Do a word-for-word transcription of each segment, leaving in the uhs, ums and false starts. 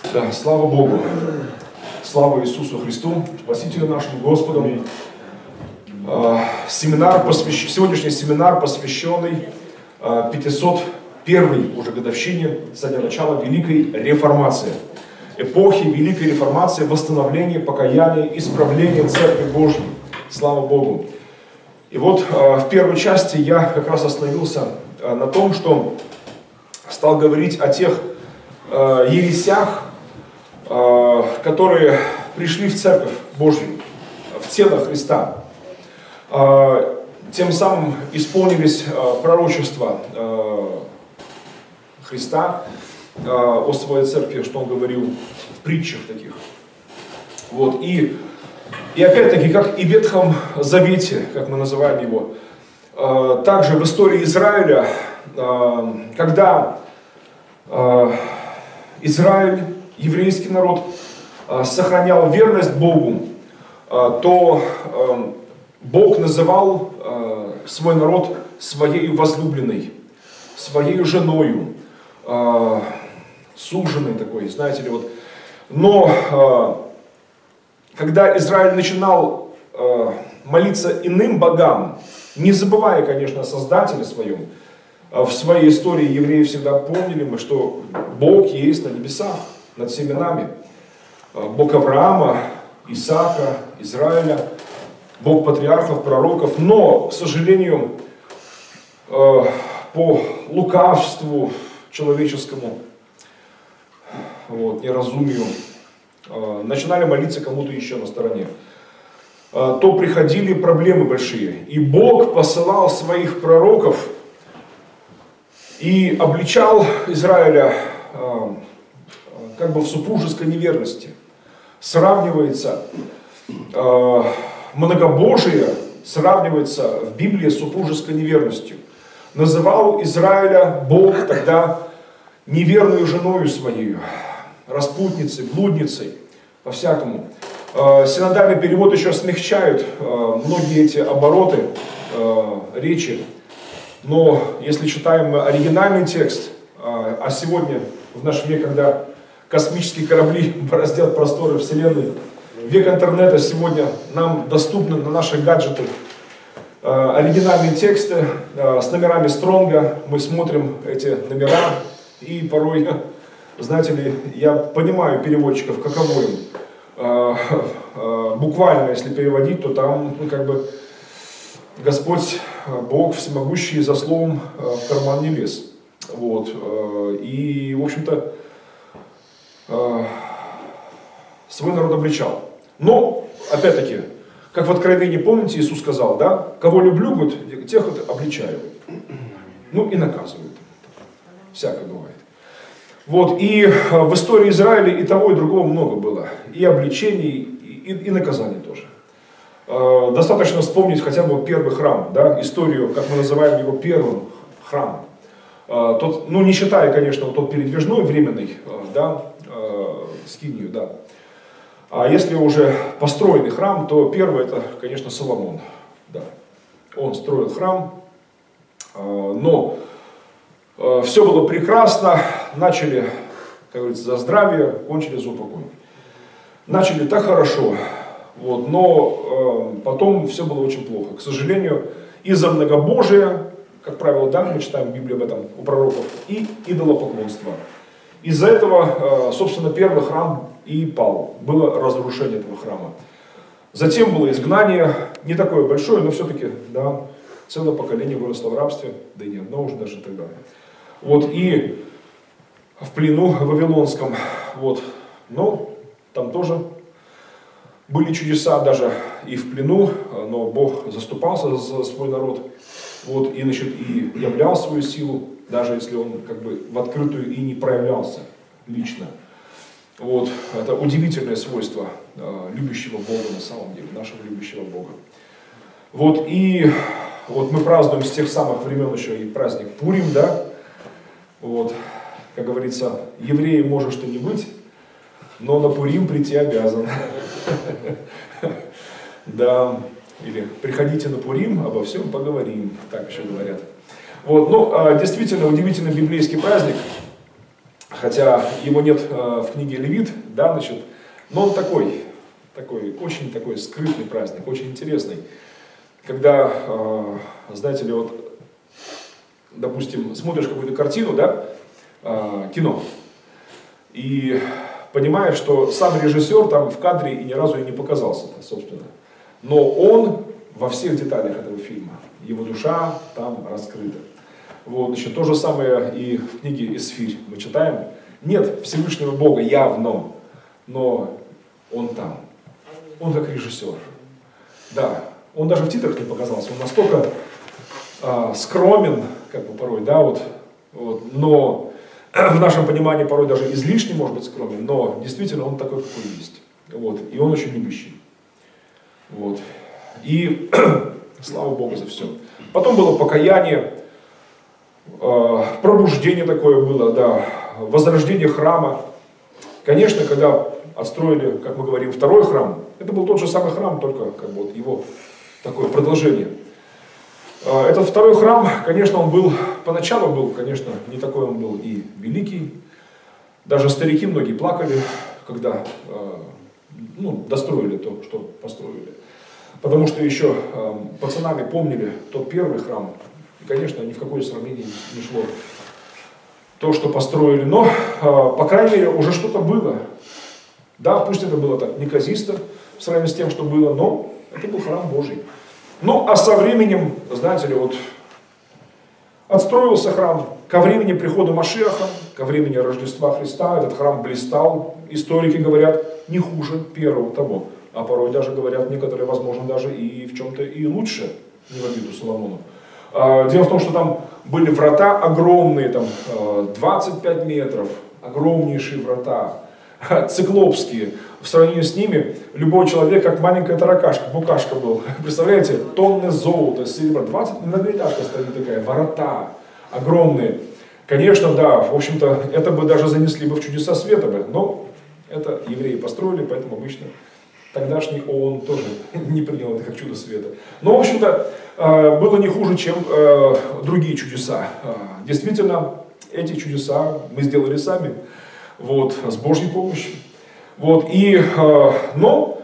Да, слава Богу, слава Иисусу Христу, Спасителю нашему Господу. Семинар, посвящ... Сегодняшний семинар, посвященный пятьсот первой уже годовщине со дня начала Великой Реформации. Эпохи Великой Реформации, восстановления, покаяния, исправления Церкви Божьей. Слава Богу. И вот в первой части я как раз остановился на том, что стал говорить о тех ересях, которые пришли в Церковь Божью, в тело Христа. Тем самым исполнились пророчества Христа о своей Церкви, что Он говорил в притчах таких. Вот. И, и опять-таки, как и в Ветхом Завете, как мы называем его, также в истории Израиля, когда Израиль, еврейский народ, сохранял верность Богу, то Бог называл свой народ своей возлюбленной, своей женою, суженой такой, знаете ли, вот. Но когда Израиль начинал молиться иным богам, не забывая, конечно, о Создателе своем, в своей истории евреи всегда помнили мы, что Бог есть на небесах, над всеми нами. Бог Авраама, Исаака, Израиля, Бог патриархов, пророков. Но, к сожалению, по лукавству человеческому, вот, неразумию, начинали молиться кому-то еще на стороне. То приходили проблемы большие. И Бог посылал своих пророков и обличал Израиля как бы в супружеской неверности. Сравнивается многобожие, сравнивается в Библии с супружеской неверностью. Называл Израиля Бог тогда неверную женою своей, распутницей, блудницей, по-всякому. Синодальный перевод еще смягчают многие эти обороты речи. Но если читаем оригинальный текст, а сегодня, в наш век, когда космические корабли бороздят просторы Вселенной, век интернета, сегодня нам доступны на наши гаджеты оригинальные тексты с номерами Стронга. Мы смотрим эти номера, и порой, знаете ли, я понимаю переводчиков, каково им. Буквально, если переводить, то там, ну, как бы, Господь, Бог всемогущий, за словом в карман не лез. Вот. И, в общем-то, свой народ обличал. Но, опять-таки, как в Откровении, помните, Иисус сказал, да, кого люблю, вот, тех вот обличаю. Ну и наказывают. Всякое бывает. Вот. И в истории Израиля и того, и другого много было. И обличений, и, и наказаний тоже. Достаточно вспомнить хотя бы первый храм, да, историю, как мы называем его, первым храмом. Тот, ну, не считая, конечно, вот тот передвижной, временный, да, скинию, да. А если уже построенный храм, то первый это, конечно, Соломон. Да. Он строил храм, но все было прекрасно, начали, как говорится, за здравие, кончили за упокой. Начали так хорошо. Вот, но э, потом все было очень плохо. К сожалению, из-за многобожия, как правило, да, мы читаем в Библии об этом у пророков, и идолопоклонства. Из-за этого, э, собственно, первый храм и пал. Было разрушение этого храма. Затем было изгнание, не такое большое, но все-таки, да, целое поколение выросло в рабстве, да и не одно уже даже тогда. Вот, и в плену вавилонском, вот, но там тоже были чудеса даже и в плену, но Бог заступался за свой народ, вот, и, значит, и являл свою силу, даже если он как бы в открытую и не проявлялся лично. Вот, это удивительное свойство э, любящего Бога на самом деле, нашего любящего Бога. Вот, и вот мы празднуем с тех самых времен еще и праздник Пурим, да, вот, как говорится, евреем можешь ты не быть, но на Пурим прийти обязан. Да, или приходите на Пурим, обо всем поговорим, так еще говорят. Вот, ну, действительно удивительный библейский праздник. хотя его нет в книге Левит, да, значит, но он такой, такой, очень такой скрытный праздник, очень интересный. Когда, знаете ли, вот, допустим, смотришь какую-то картину, да, кино, и понимаешь, что сам режиссер там в кадре и ни разу и не показался, собственно. Но он во всех деталях этого фильма, его душа там раскрыта. Вот, значит, то же самое и в книге «Исфирь» мы читаем. Нет Всевышнего Бога явно, но он там. Он как режиссер. Да, он даже в титрах не показался. Он настолько а, скромен, как бы порой, да, вот, вот, но в нашем понимании порой даже излишне может быть скромен, но действительно он такой, какой есть. Вот, и он очень любящий. Вот. И слава Богу за все. Потом было покаяние, э, пробуждение такое было, да, возрождение храма. Конечно, когда отстроили, как мы говорим, второй храм, это был тот же самый храм, только как бы вот его такое продолжение. Э, этот второй храм, конечно, он был, поначалу был, конечно, не такой он был и великий. Даже старики многие плакали, когда э, ну, достроили то, что построили. Потому что еще э, пацанами помнили тот первый храм. И, конечно, ни в какое сравнение не шло то, что построили. Но, э, по крайней мере, уже что-то было. Да, пусть это было так неказисто в сравнении с тем, что было, но это был храм Божий. Ну, а со временем, знаете ли, вот отстроился храм. Ко времени прихода Машиаха, ко времени Рождества Христа, этот храм блистал. Историки говорят, не хуже первого того. А порой даже говорят некоторые, возможно, даже и в чем-то и лучше, не в обиду Соломону. Дело в том, что там были врата огромные, там двадцать пять метров, огромнейшие врата, циклопские. В сравнении с ними любой человек, как маленькая таракашка, букашка был. Представляете, тонны золота, серебра, двадцать многоэтажка стоит такая, врата огромные. Конечно, да, в общем-то, это бы даже занесли бы в чудеса света бы, но это евреи построили, поэтому обычно тогдашний ООН тоже не принял это как чудо света. Но, в общем-то, было не хуже, чем другие чудеса. Действительно, эти чудеса мы сделали сами, вот, с Божьей помощью. Вот, и, но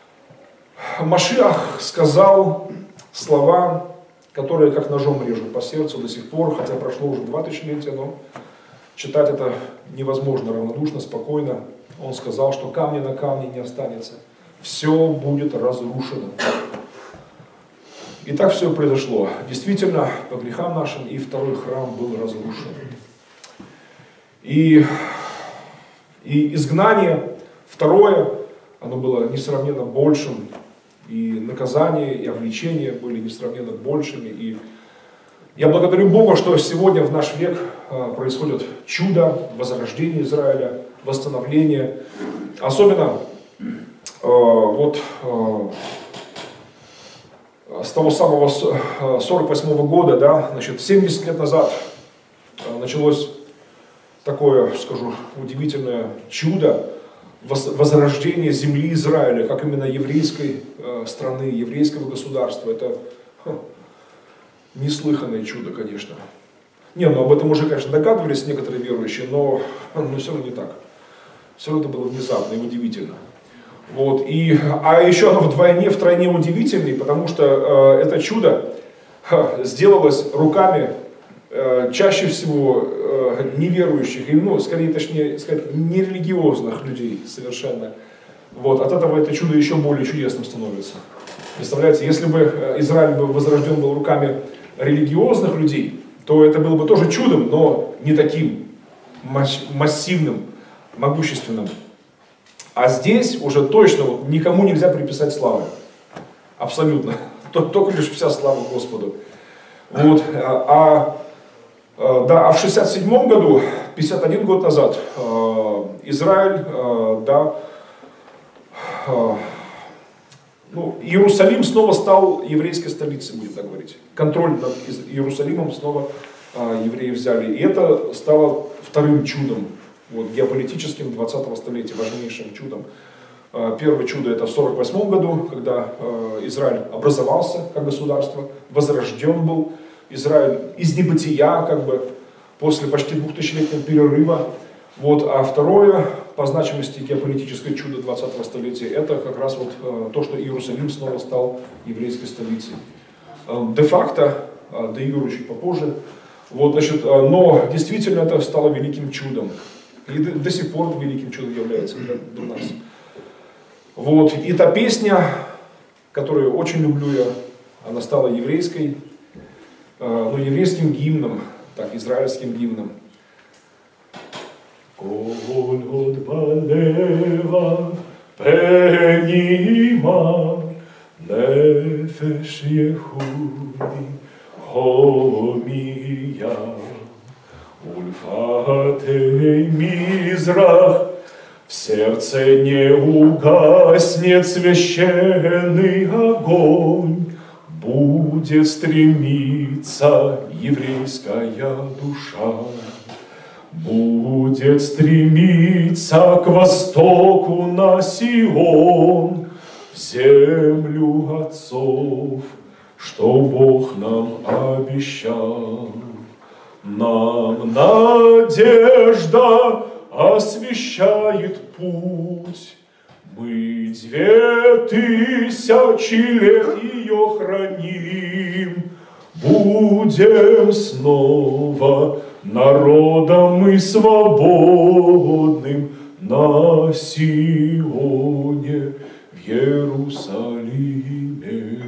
Машиах сказал слова, которые как ножом режут по сердцу до сих пор, хотя прошло уже два тысячелетия, но читать это невозможно равнодушно, спокойно. Он сказал, что камня на камне не останется. Все будет разрушено. И так все произошло. Действительно, по грехам нашим и второй храм был разрушен. И, и изгнание второе, оно было несравненно большим. И наказание, и обличения были несравненно большими. И я благодарю Бога, что сегодня в наш век происходит чудо, возрождение Израиля, восстановление. Особенно вот с того самого сорок восьмого года, да, значит, семьдесят лет назад началось такое, скажу, удивительное чудо, возрождение земли Израиля, как именно еврейской страны, еврейского государства. Это ха, неслыханное чудо, конечно. Не, ну об этом уже, конечно, догадывались некоторые верующие, но, но все равно не так. Все равно это было внезапно и удивительно. Вот, и, а еще оно вдвойне, втройне удивительнее, потому что э, это чудо э, сделалось руками э, чаще всего э, неверующих, и, ну, скорее, точнее сказать, нерелигиозных людей совершенно. Вот, от этого это чудо еще более чудесным становится. Представляете, если бы Израиль был возрожден был руками религиозных людей, то это было бы тоже чудом, но не таким массивным, могущественным. А здесь уже точно вот, никому нельзя приписать славы. Абсолютно. Только лишь вся слава Господу. Вот. А, а, да, а в шестьдесят седьмом году, пятьдесят один год назад, Израиль, да, ну, Иерусалим снова стал еврейской столицей, будем так говорить. Контроль над Иерусалимом снова евреи взяли. И это стало вторым чудом. Вот, геополитическим двадцатого столетия, важнейшим чудом. Первое чудо это в сорок восьмом году, когда Израиль образовался как государство, возрожден был Израиль из небытия, как бы, после почти двухтысячелетнего перерыва. Вот, а второе по значимости геополитическое чудо двадцатого столетия, это как раз вот э, то, что Иерусалим снова стал еврейской столицей. Э, де-факто, э, де-юре чуть попозже, вот, значит, э, но действительно это стало великим чудом. И до, до сих пор великим чудом является для, для нас. Вот, и та песня, которую очень люблю я, она стала еврейской, э, ну, еврейским гимном, так, израильским гимном. Коль от балева пенима нефеш Ехуди хомия ульфатей мизрах в сердце не угаснет священный огонь, будет стремиться еврейская душа. Будет стремиться к востоку на Сион, в землю отцов, что Бог нам обещал. Нам надежда освещает путь, мы две тысячи лет ее храним, будем снова народом и свободным на Сионе в Иерусалиме.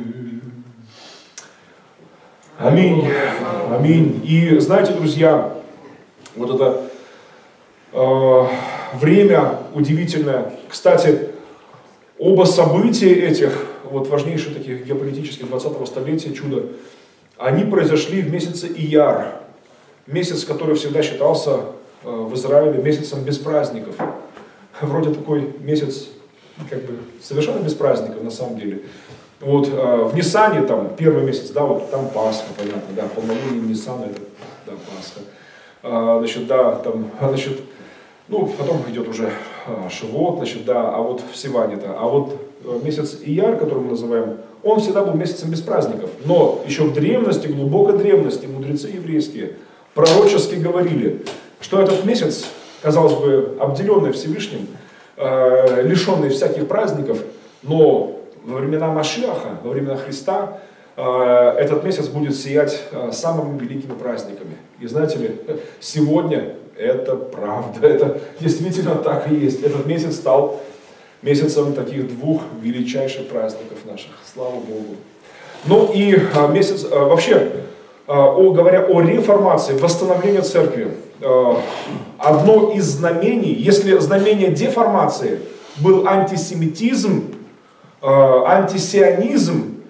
Аминь. Аминь. И знаете, друзья, вот это э, время удивительное. Кстати, оба события этих, вот важнейших таких геополитических двадцатого столетия, чудо, они произошли в месяце Ияр. Месяц, который всегда считался э, в Израиле месяцем без праздников. Вроде такой месяц, как бы, совершенно без праздников на самом деле. Вот, э, в Ниссане, там, первый месяц, да, вот там Пасха, понятно, да, полнолуние Ниссана, это, да, Пасха. А, значит, да, там, значит, ну, потом идет уже а, Шивот, значит, да, а вот в Сиване-то, а вот э, месяц Ияр, который мы называем, он всегда был месяцем без праздников. Но еще в древности, глубокой древности, мудрецы еврейские пророчески говорили, что этот месяц, казалось бы, обделенный Всевышним, э, лишенный всяких праздников, но во времена Машиаха, во времена Христа, э, этот месяц будет сиять э, самыми великими праздниками. И знаете ли, сегодня это правда, это действительно так и есть. Этот месяц стал месяцем таких двух величайших праздников наших. Слава Богу. Ну и э, месяц, э, вообще, О, говоря о реформации, восстановлении церкви, одно из знамений, если знамение деформации был антисемитизм, антисионизм,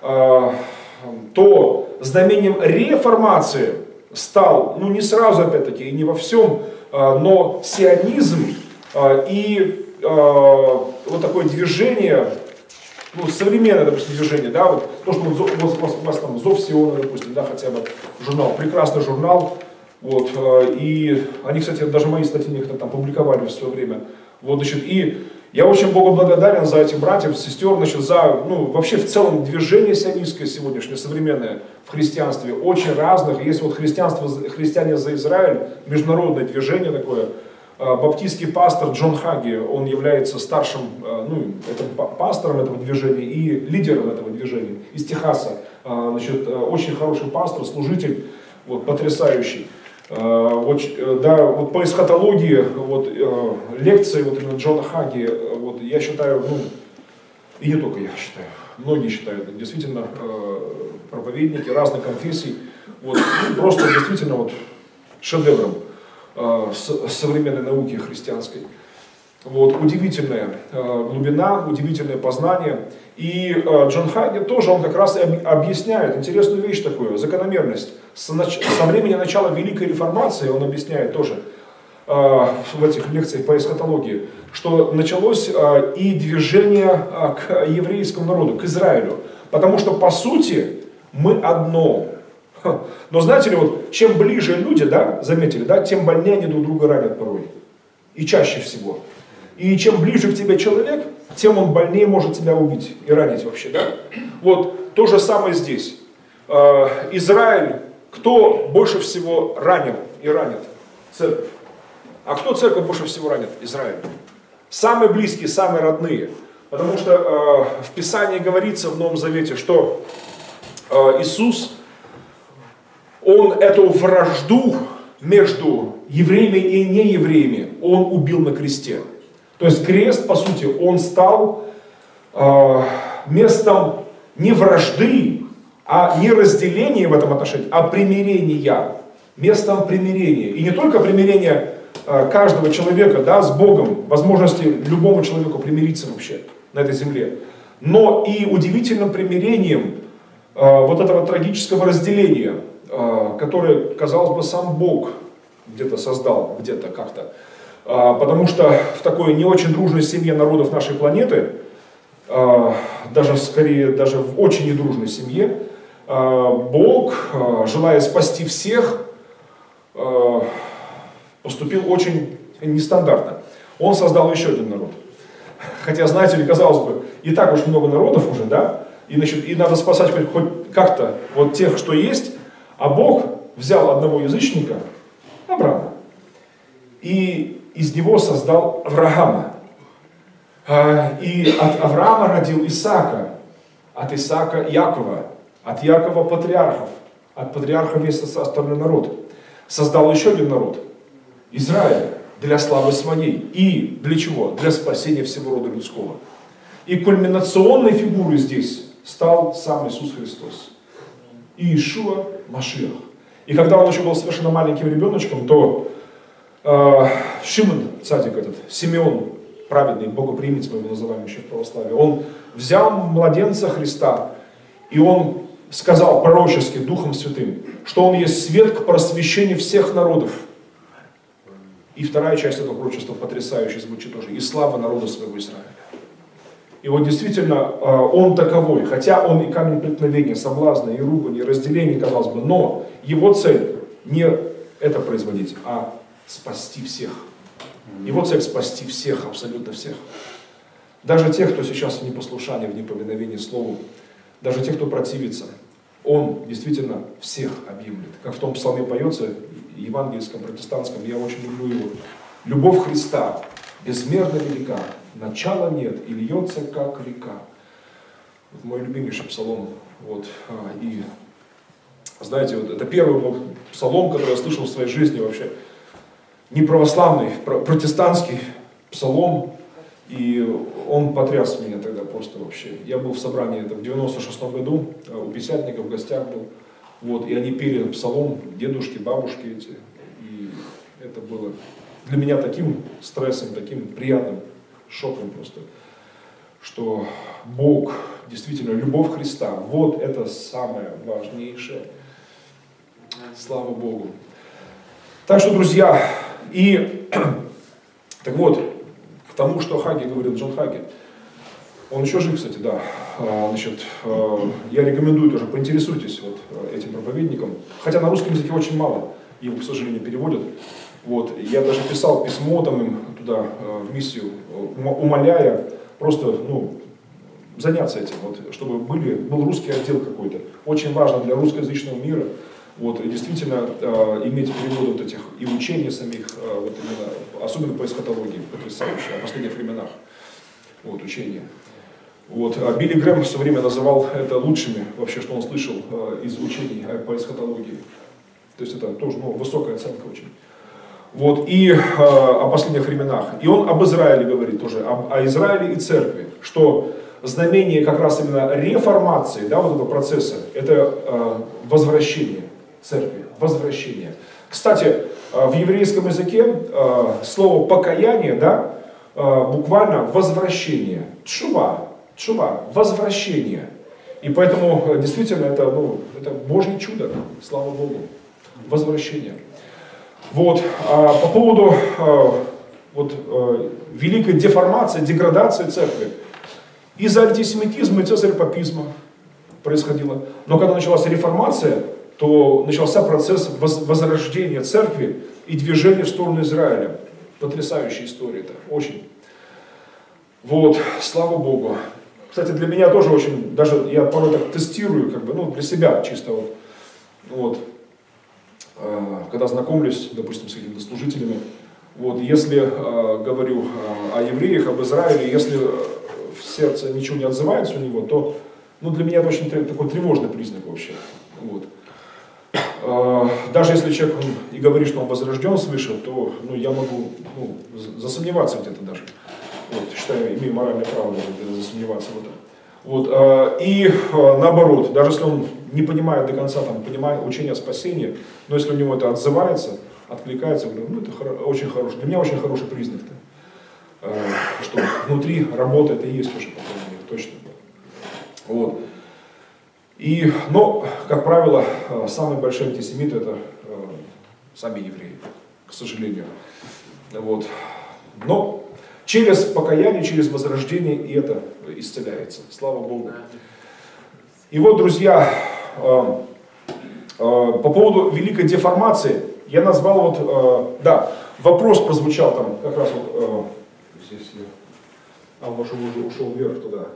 то знамением реформации стал, ну не сразу опять-таки, и не во всем, но сионизм и вот такое движение, ну, современное, допустим, движение, да, вот то, что вот, у вас там Зов Сиона, допустим, да, хотя бы журнал, прекрасный журнал, вот, и они, кстати, даже мои статьи некоторые там публиковали в свое время, вот, значит, и я очень Богу благодарен за этих братьев, сестер, значит, за, ну, вообще в целом движение сионистское сегодняшнее, современное в христианстве, очень разных, есть вот христианство, христиане за Израиль, международное движение такое. Баптистский пастор Джон Хаги, он является старшим, ну, это пастором этого движения и лидером этого движения из Техаса. Значит, очень хороший пастор, служитель, вот, потрясающий. Вот, да, вот по эсхатологии, вот, лекции вот, Джона Хаги, вот, я считаю, ну, и не только я считаю, многие считают, действительно, проповедники разных конфессий, вот, просто действительно вот, шедевром современной науки христианской. Вот, удивительная глубина, удивительное познание. И Джон Хаги тоже, он как раз объясняет интересную вещь такую, закономерность. Со, со времени начала Великой Реформации, он объясняет тоже в этих лекциях по эсхатологии, что началось и движение к еврейскому народу, к Израилю. Потому что, по сути, мы одно. Но знаете ли, вот, чем ближе люди, да, заметили, да, тем больнее они друг друга ранят порой. И чаще всего. И чем ближе к тебе человек, тем он больнее может тебя убить и ранить вообще, да. Вот, то же самое здесь. Израиль, кто больше всего ранил и ранит? Церковь. А кто церковь больше всего ранит? Израиль. Самые близкие, самые родные. Потому что э, в Писании говорится в Новом Завете, что э, Иисус, Он эту вражду между евреями и неевреями, Он убил на кресте. То есть крест, по сути, Он стал э, местом не вражды, а не разделения в этом отношении, а примирения. Местом примирения. И не только примирения э, каждого человека, да, с Богом, возможности любому человеку примириться вообще на этой земле, но и удивительным примирением э, вот этого трагического разделения, э, которое, казалось бы, сам Бог где-то создал, где-то как-то. Э, потому что в такой не очень дружной семье народов нашей планеты, э, даже скорее, даже в очень недружной семье, э, Бог, э, желая спасти всех, э, поступил очень нестандартно. Он создал еще один народ. Хотя, знаете ли, казалось бы, и так уж много народов уже, да, и, значит, и надо спасать хоть, хоть как-то вот тех, что есть, а Бог взял одного язычника, Авраама, и из него создал Авраама. И от Авраама родил Исаака, от Исаака Якова, от Якова патриархов, от патриарха весь остальной народ. Создал еще один народ, Израиль, для славы своей. И для чего? Для спасения всего рода людского. И кульминационной фигурой здесь стал сам Иисус Христос. Иешуа Машиах. И когда он еще был совершенно маленьким ребеночком, то э, Шимон, цадик этот, Симеон, праведный, богоприимец, мы его называем еще в православии, он взял младенца Христа, и он сказал пророчески Духом Святым, что он есть свет к просвещению всех народов. И вторая часть этого пророчества потрясающе звучит тоже. И слава народа своего Израиля. И вот действительно, он таковой, хотя он и камень преткновения, соблазна, и ругань, и разделения, казалось бы, но его цель не это производить, а спасти всех. Его цель спасти всех, абсолютно всех. Даже тех, кто сейчас в непослушании, в неповиновении Слову, даже тех, кто противится, он действительно всех объемлет. Как в том псалме поется, евангельском, протестантском, я очень люблю его. Любовь Христа безмерно велика, начала нет и льется, как река. Вот мой любимейший псалом. Вот. И знаете, вот это первый был псалом, который я слышал в своей жизни вообще. Не православный, протестантский псалом. И он потряс меня тогда просто вообще. Я был в собрании это в девяносто шестом году, у пятидесятников в гостях был. Вот, и они пели псалом, дедушки, бабушки эти. И это было для меня таким стрессом, таким приятным шоком просто, что Бог, действительно, любовь Христа, вот это самое важнейшее. Слава Богу. Так что, друзья, и так вот, к тому, что Хаги говорил, Джон Хаги, он еще жив, кстати, да. Значит, я рекомендую тоже, поинтересуйтесь вот этим проповедником. Хотя на русском языке очень мало, его, к сожалению, переводят. Вот. Я даже писал письмо там им туда, в миссию, умоляя просто, ну, заняться этим, вот, чтобы были, был русский отдел какой-то. Очень важно для русскоязычного мира. Вот, и действительно э, иметь переводы вот этих и учений самих, э, вот именно, особенно по эсхатологии, потрясающие, о последних временах, вот, учения. Вот, а Билли Грэм в свое время называл это лучшими, вообще, что он слышал э, из учений по эсхатологии. То есть это тоже, ну, высокая оценка очень. Вот, и э, о последних временах. И он об Израиле говорит тоже, об, о Израиле и церкви, что знамение как раз именно реформации, да, вот этого процесса, это э, возвращение церкви, возвращение. Кстати, в еврейском языке слово покаяние, да, буквально возвращение, тшува, тшува, возвращение. И поэтому действительно это, ну, это Божье чудо, слава Богу, возвращение. Вот, по поводу вот, великой деформации, деградации церкви, из-за антисемитизма и цезарепапизма происходило. Но когда началась реформация, то начался процесс возрождения церкви и движения в сторону Израиля. Потрясающая история это, очень. Вот, слава Богу. Кстати, для меня тоже очень, даже я порой так тестирую, как бы, ну, для себя чисто вот, вот. Когда знакомлюсь, допустим, с какими-то служителями, Вот, если э, говорю э, о евреях, об Израиле, если в сердце ничего не отзывается у него, то ну, для меня это очень такой тревожный признак вообще. Вот. Э, даже если человек он, и говорит, что он возрожден свыше, то ну, я могу ну, засомневаться где-то даже. Вот, считаю, имею моральное право даже засомневаться в этом. Вот, э, и э, наоборот, даже если он не понимает до конца там, понимает учение о спасении, но если у него это отзывается, откликается, говорю, ну это хоро- очень хороший, для меня очень хороший признак, э, что внутри работа это и есть уже, по крайней мере, точно. Вот. И, но, как правило, э, самые большие антисемиты это э, сами евреи, к сожалению. Вот. Но через покаяние, через возрождение и это исцеляется. Слава Богу. И вот, друзья, э, э, по поводу великой деформации, я назвал вот, э, да, вопрос прозвучал там, как раз вот, э, здесь я, а он ушел, ушел вверх туда.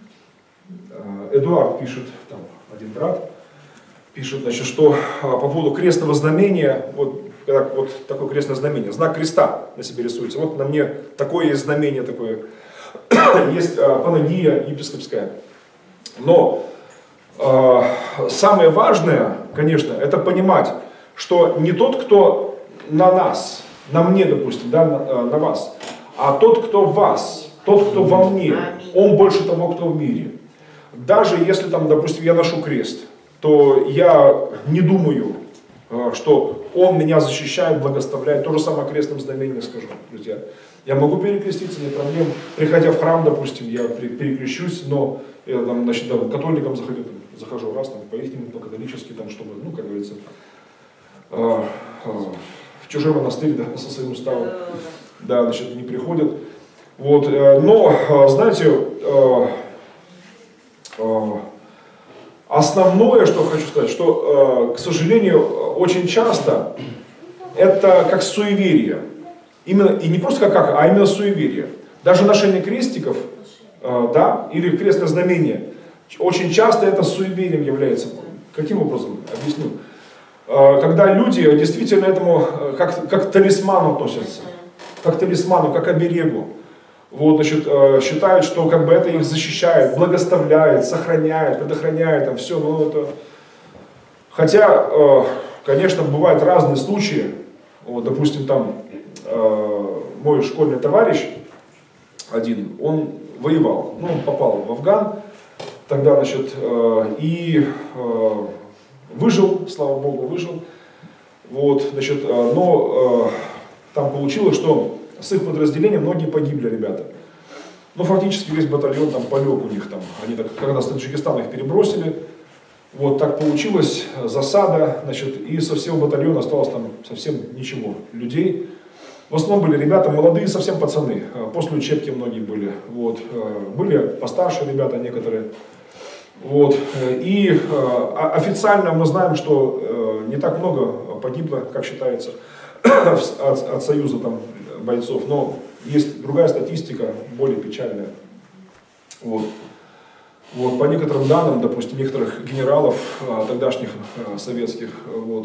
Э, Эдуард пишет, там, один брат, пишет, значит, что э, по поводу крестного знамения, вот, когда вот такое крестное знамение, знак креста на себе рисуется. Вот на мне такое есть знамение, такое, есть э, панагия епископская. Но э, самое важное, конечно, это понимать, что не тот, кто на нас, на мне, допустим, да, на, на вас, а тот, кто в вас, тот, кто во мне, он больше того, кто в мире. Даже если, там, допустим, я ношу крест, то я не думаю, что он меня защищает, благословляет. То же самое о крестном знамении скажу, друзья. Я могу перекреститься, нет проблем. Приходя в храм, допустим, я перекрещусь, но я там, значит, да, католикам захожу, там, захожу раз, там, по-ихнему, по-католически, там, чтобы, ну, как говорится, э, э, в чужой монастырь, да, со своим уставом, да, значит, не приходят. Вот, э, но, э, знаете, э, э, основное, что хочу сказать, что, э, к сожалению, очень часто это как суеверие. Именно, и не просто как, как, а именно суеверие. Даже ношение крестиков, э, да, или крестное знамение, очень часто это суеверием является. Каким образом? Объясню. Э, когда люди действительно этому э, как, как к талисману относятся, как к талисману, как к оберегу. Вот, значит, э, считают, что как бы это их защищает, благословляет, сохраняет, предохраняет, там все, ну это... Хотя, э, конечно, бывают разные случаи. Вот, допустим, там э, мой школьный товарищ один, он воевал, ну, он попал в Афган, тогда, значит, э, и э, выжил, слава Богу, выжил. Вот, значит, э, но э, там получилось, что с их подразделения многие погибли ребята. Ну, фактически весь батальон там полег у них там. Они так, когда с Таджикистана их перебросили, вот так получилось, засада, значит, и со всего батальона осталось там совсем ничего людей. В основном были ребята молодые, совсем пацаны, после учебки многие были. Вот. Были постарше ребята некоторые. Вот. И официально мы знаем, что не так много погибло, как считается, от, от Союза там бойцов, но есть другая статистика, более печальная. Вот. Вот, по некоторым данным, допустим, некоторых генералов а, тогдашних а, советских, вот,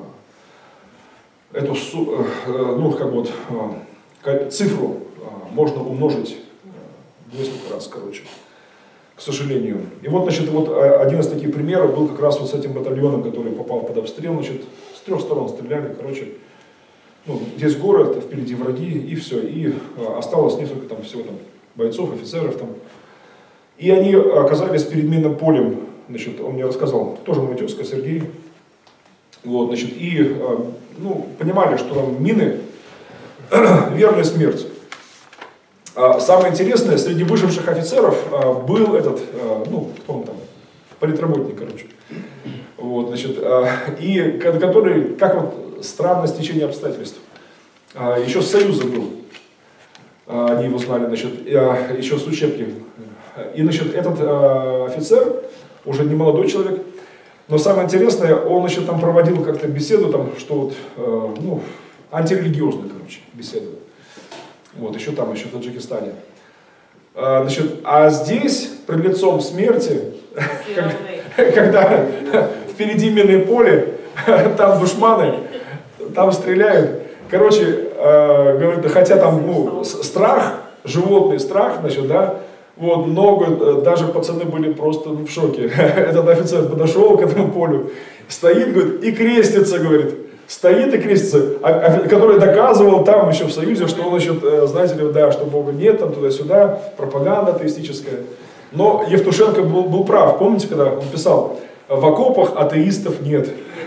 а, эту а, ну, как вот, а, цифру а, можно умножить а, несколько раз, короче, к сожалению. И вот, значит, вот один из таких примеров был как раз вот с этим батальоном, который попал под обстрел, значит, с трех сторон стреляли, короче. Ну, здесь город, впереди враги, и все. И а, осталось несколько там всего там бойцов, офицеров там. И они оказались перед минным полем, значит, он мне рассказал, тоже мой тезка Сергей. Вот, значит, и а, ну, понимали, что там мины верная смерть. А, самое интересное, среди выживших офицеров а, был этот, а, ну, кто он там, политработник, короче. Вот, значит, а, и который, как вот странное стечение обстоятельств. А, еще с Союза был. А, они его знали, значит, а, еще с учебки. И, значит, этот а, офицер, уже не молодой человек, но самое интересное, он, значит, там проводил как-то беседу, там, что вот, а, ну, антирелигиозную, короче, беседу. Вот, еще там, еще в Таджикистане. А, значит, а здесь, пред лицом смерти, когда впереди минное поле, там душманы, там стреляют. Короче, э, говорит, хотя там, ну, страх, животный страх, значит, да, вот, много, даже пацаны были просто ну, в шоке. Этот офицер подошел к этому полю, стоит, говорит, и крестится, говорит, стоит и крестится, который доказывал там еще в Союзе, что он еще, знаете ли, да, что Бога нет, там туда-сюда, пропаганда атеистическая. Но Евтушенко был, был прав, помните, когда он писал, в окопах атеистов нет.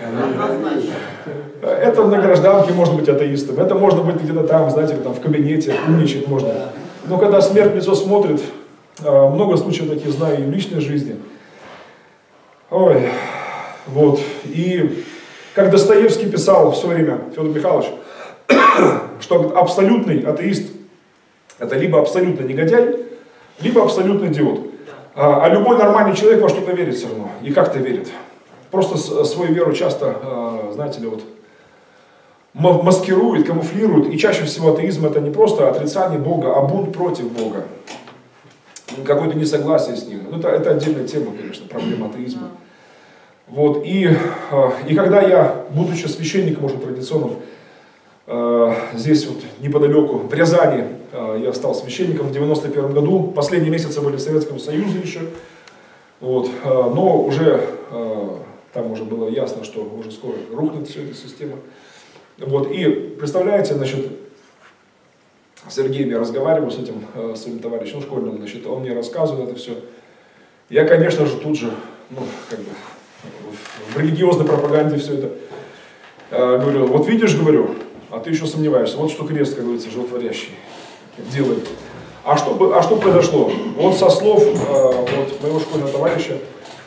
Это на гражданке можно быть атеистом, это можно быть где-то там, знаете, там в кабинете, умничать можно. Но когда смерть в лицо смотрит, много случаев таких знаю и в личной жизни. Ой, вот. И как Достоевский писал в свое время, Федор Михайлович, что абсолютный атеист это либо абсолютный негодяй, либо абсолютный идиот. А, а любой нормальный человек во что-то верит все равно. И как-то верит. Просто свою веру часто, знаете ли, вот маскирует, камуфлирует. И чаще всего атеизм это не просто отрицание Бога, а бунт против Бога. Какое-то несогласие с ним. Ну, это, это отдельная тема, конечно, проблема атеизма. Вот, и, и когда я, будучи священником уже традиционным, здесь вот неподалеку, в Рязани, я стал священником в девяносто первом году. Последние месяцы были в Советском Союзе еще. Вот, но уже там уже было ясно, что уже скоро рухнет вся эта система. Вот, и представляете, значит, с Сергеем я разговариваю с этим э, своим товарищем школьным, значит, он мне рассказывает это все. Я, конечно же, тут же, ну, как бы, в, в религиозной пропаганде все это э, говорю, вот видишь, говорю, а ты еще сомневаешься, вот что крест, как говорится, животворящий делает. А что, а что произошло? Вот со слов э, вот, моего школьного товарища,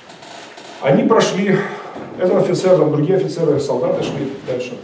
они прошли, этот офицер, там другие офицеры, солдаты шли дальше,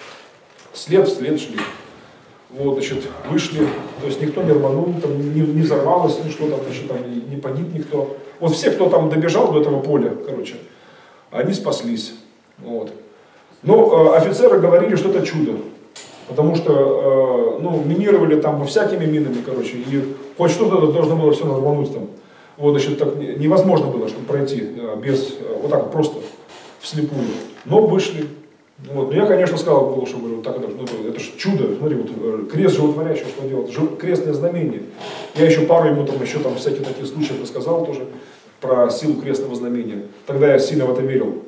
след в след шли. Вот, значит, вышли, то есть никто не рванул, там, не, не взорвалось, ничто там, значит, там не, не погиб никто. Вот все, кто там добежал до этого поля, короче, они спаслись. Вот. Но э, офицеры говорили, что это чудо, потому что, э, ну, минировали там всякими минами, короче, и хоть что-то должно было все рвануть там. Вот, значит, так невозможно было, чтобы пройти э, без, э, вот так вот просто вслепую. Но вышли. Вот. Но я, конечно, сказал в голос, что говорю, так, это, ну, это же чудо, смотри, вот крест животворящий, что делать, Жив, крестное знамение. Я еще пару ему там, еще там всяких таких случаев рассказал тоже про силу крестного знамения. Тогда я сильно в это верил.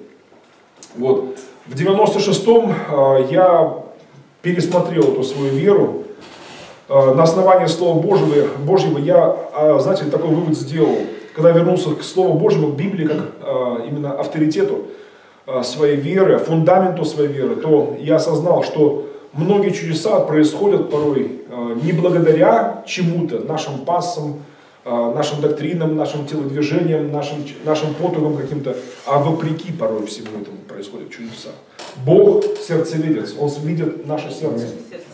Вот. В девяносто шестом э, я пересмотрел эту свою веру. Э, на основании Слова Божьего, Божьего я, э, знаете, такой вывод сделал. Когда вернулся к Слову Божьему, к Библии, как э, именно авторитету своей веры, фундаменту своей веры, то я осознал, что многие чудеса происходят порой не благодаря чему-то, нашим пассам, нашим доктринам, нашим телодвижениям, нашим, нашим потугам каким-то, а вопреки порой всему этому происходят чудеса. Бог сердцевидец, Он видит наше сердце.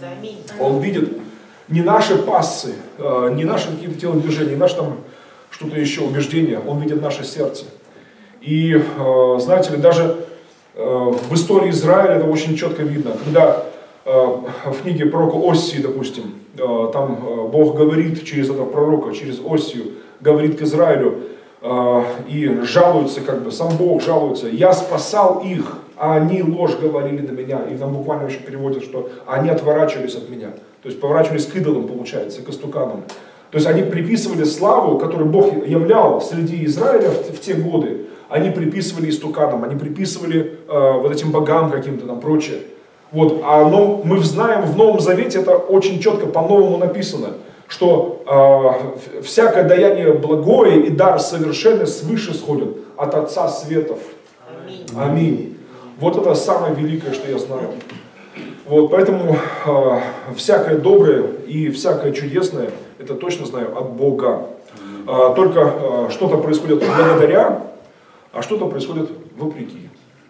Он видит не наши пассы, не наши какие-то телодвижения, не наши там что-то еще убеждения, Он видит наше сердце. И, э, знаете ли, даже э, в истории Израиля это очень четко видно. Когда э, в книге пророка Осии, допустим, э, там э, Бог говорит через этого пророка, через Осию, говорит к Израилю э, и жалуется, как бы, сам Бог жалуется. «Я спасал их, а они ложь говорили на меня». И там буквально еще переводят, что они отворачивались от меня. То есть поворачивались к идолам, получается, к истуканам. То есть они приписывали славу, которую Бог являл среди Израиля в, в те годы. Они приписывали истуканам, они приписывали э, вот этим богам каким-то там прочее. Вот, а но мы знаем, в Новом Завете это очень четко по-новому написано, что э, всякое даяние благое и дар совершенный свыше сходит от Отца Светов. Аминь. Аминь. Вот это самое великое, что я знаю. Вот, поэтому э, всякое доброе и всякое чудесное, это точно знаю, от Бога. Э, только э, что-то происходит благодаря, а что-то происходит вопреки.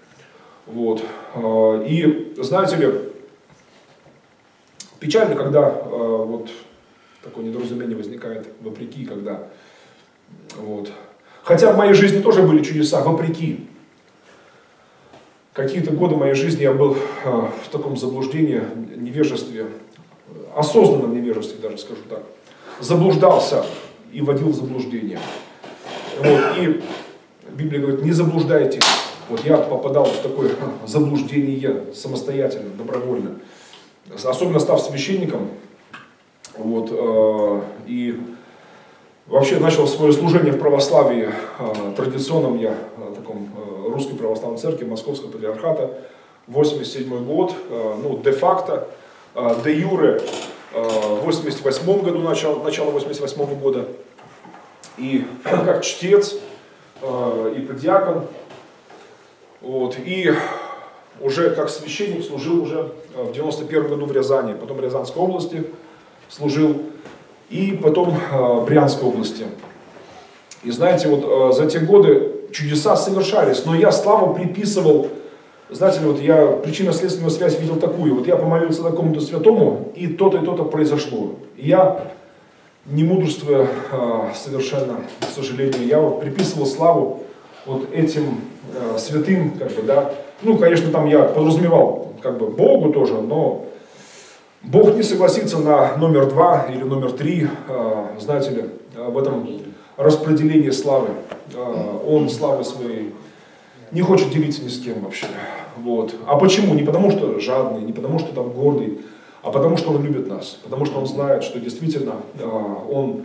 Вот. И знаете ли, печально, когда вот такое недоразумение возникает вопреки, когда вот. Хотя в моей жизни тоже были чудеса вопреки. Какие-то годы моей жизни я был в таком заблуждении, невежестве, осознанном невежестве даже, скажу так. Заблуждался и вводил в заблуждение. Вот. И Библия говорит, не заблуждайтесь. Вот я попадал в такое заблуждение самостоятельно, добровольно. особенно став священником, вот, и вообще начал свое служение в православии традиционном, я в таком русской православной церкви Московского патриархата, восемьдесят седьмой год, ну, де-факто, де-юре, в восемьдесят восьмом году, начало, начало восемьдесят восьмого года, и как чтец, и подьякон, вот, и уже как священник служил уже в девяносто первом году в Рязани, потом в Рязанской области служил, и потом в Брянской области. И знаете, вот за те годы чудеса совершались, но я славу приписывал, знаете, вот я причинно-следственную связь видел такую, вот я помолился такому-то святому, и то-то и то-то произошло. И я, не мудрствуя совершенно, к сожалению, я вот приписывал славу вот этим святым, как бы, да. Ну, конечно, там я подразумевал, как бы, Богу тоже, но Бог не согласится на номер два или номер три, знаете ли, в этом распределении славы. Он славой своей не хочет делиться ни с кем вообще. Вот. А почему? Не потому, что жадный, не потому, что там гордый, а потому, что он любит нас. Потому что он знает, что действительно он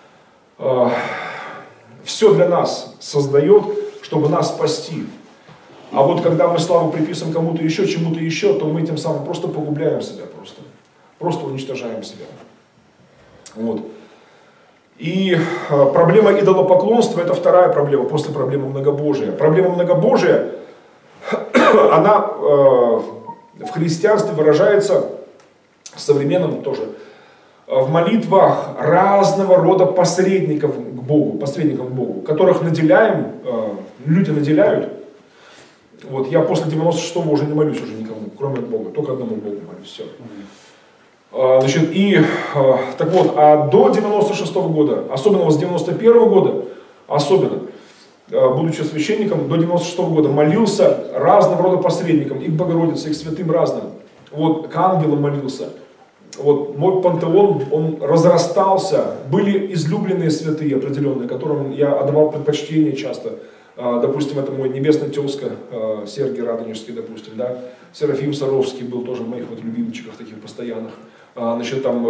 все для нас создает, чтобы нас спасти. А вот когда мы славу приписываем кому-то еще, чему-то еще, то мы тем самым просто погубляем себя, просто, просто уничтожаем себя. Вот. И э, проблема идолопоклонства — это вторая проблема после проблемы многобожия. Проблема многобожия, она э, в христианстве выражается, в современном тоже, в молитвах разного рода посредников к Богу, посредников к Богу, которых наделяем, э, люди наделяют. Вот, я после девяносто шестого уже не молюсь уже никому, кроме Бога, только одному Богу молюсь, все. А, значит, и, а, так вот, а до девяносто шестого года, особенно с девяносто первого года, особенно, а, будучи священником, до девяносто шестого года молился разного рода посредникам, и к Богородице, и к святым разным. Вот, к ангелам молился. Вот, мой пантеон, он разрастался, были излюбленные святые определенные, которым я отдавал предпочтение часто. Допустим, это мой небесный тезка Сергий Радонежский, допустим, да, Серафим Саровский был тоже в моих вот любимчиках таких постоянных. Значит, там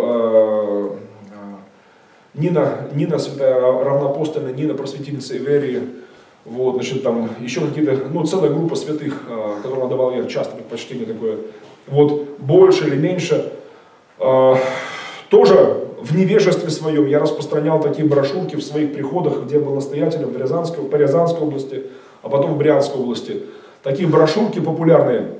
Нина, Нина святая равноапостольная, Нина просветительница Иверии, вот, значит, там еще какие-то, ну, целая группа святых, которым отдавал я часто предпочтение такое. Вот, больше или меньше, тоже в невежестве своем я распространял такие брошюрки в своих приходах, где был настоятелем в Рязанской, по Рязанской области, а потом в Брянской области. Такие брошюрки популярные.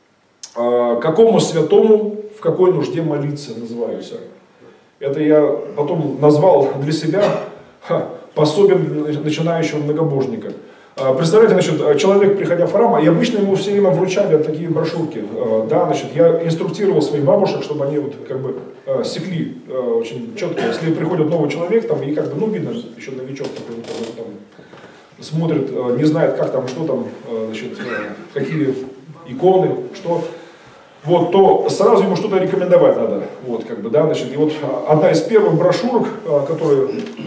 Какому святому в какой нужде молиться называются. Это я потом назвал для себя ха, пособием начинающего многобожника. Представляете, значит, человек, приходя в храм, и обычно ему все время вручали такие брошюрки. Да, значит, я инструктировал своих бабушек, чтобы они вот как бы секли очень четко. Если приходит новый человек, там, и как бы, ну, видно, еще новичок такой, там, смотрит, не знает, как там, что там, значит, какие иконы, что, вот, то сразу ему что-то рекомендовать надо. Вот, как бы, да, значит, и вот одна из первых брошюрок, которую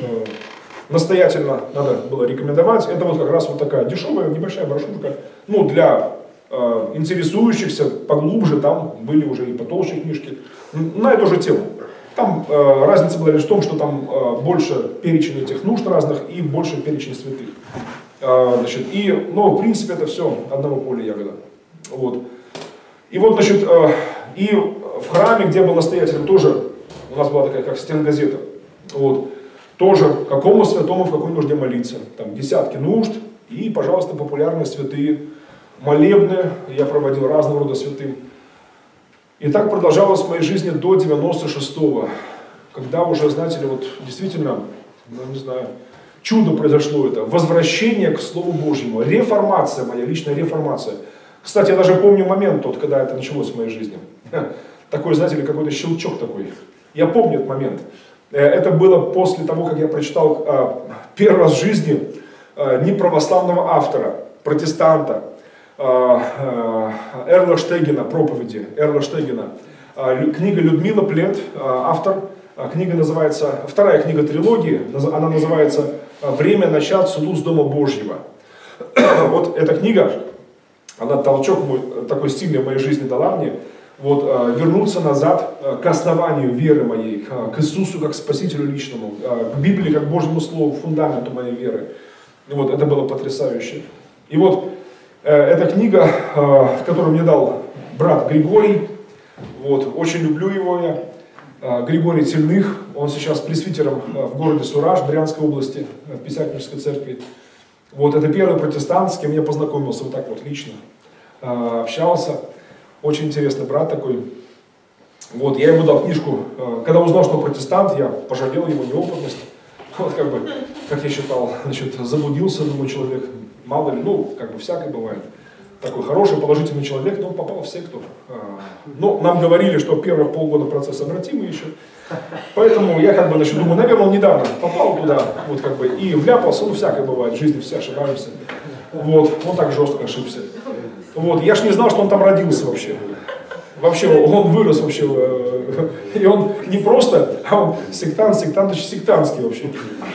настоятельно надо было рекомендовать, это вот как раз вот такая дешевая, небольшая брошюрка, ну, для э, интересующихся поглубже, там были уже и потолще книжки, на эту же тему. Там э, разница была лишь в том, что там э, больше перечень этих нужд разных и больше перечень святых. Э, значит, и, ну, в принципе, это все одного поля ягода. Вот. И вот, значит, э, и в храме, где был настоятелем, тоже у нас была такая, как стенгазета, вот. Тоже, какому святому в какой нужде молиться. Там десятки нужд и, пожалуйста, популярные святые, молебны. Я проводил разного рода святым. И так продолжалось в моей жизни до девяносто шестого, когда уже, знаете ли, вот действительно, ну, не знаю, чудо произошло это. Возвращение к Слову Божьему. Реформация моя, личная реформация. Кстати, я даже помню момент тот, когда это началось в моей жизни. Такой, знаете ли, какой-то щелчок такой. Я помню этот момент. Это было после того, как я прочитал а, первый раз в жизни а, неправославного автора, протестанта, а, а, Эрла Штегина, проповеди Эрла Штегина. А, книга Людмила Плет, а, автор. А, книга называется, вторая книга трилогии, она называется «Время начать суду с Дома Божьего». Вот эта книга, она толчок мой, такой сильный в моей жизни дала мне. вот, вернуться назад к основанию веры моей, к Иисусу как Спасителю личному, к Библии как Божьему Слову, фундаменту моей веры. Вот, это было потрясающе. И вот эта книга, которую мне дал брат Григорий, вот, очень люблю его я, Григорий Тельных, он сейчас пресвитером в городе Сураж, Брянской области, в Пятидесятнической церкви. Вот, это первый протестант, с кем я познакомился вот так вот лично, общался. Очень интересный брат такой. Вот, я ему дал книжку, когда узнал, что он протестант, я пожалел его неопытность. Вот как бы, как я считал, значит, заблудился, думаю, человек, мало ли, ну, как бы всякое бывает. Такой хороший, положительный человек, но он попал в секту. Но нам говорили, что первых полгода процесс обратимый еще. Поэтому я как бы, значит, думаю, наверное, он недавно попал туда, вот как бы, и вляпался, ну, всякое бывает, в жизни все ошибаемся. Вот, он так жестко ошибся. Вот, я ж не знал, что он там родился вообще. Вообще, он вырос вообще, и он не просто, а он сектант, сектант, сектантский вообще.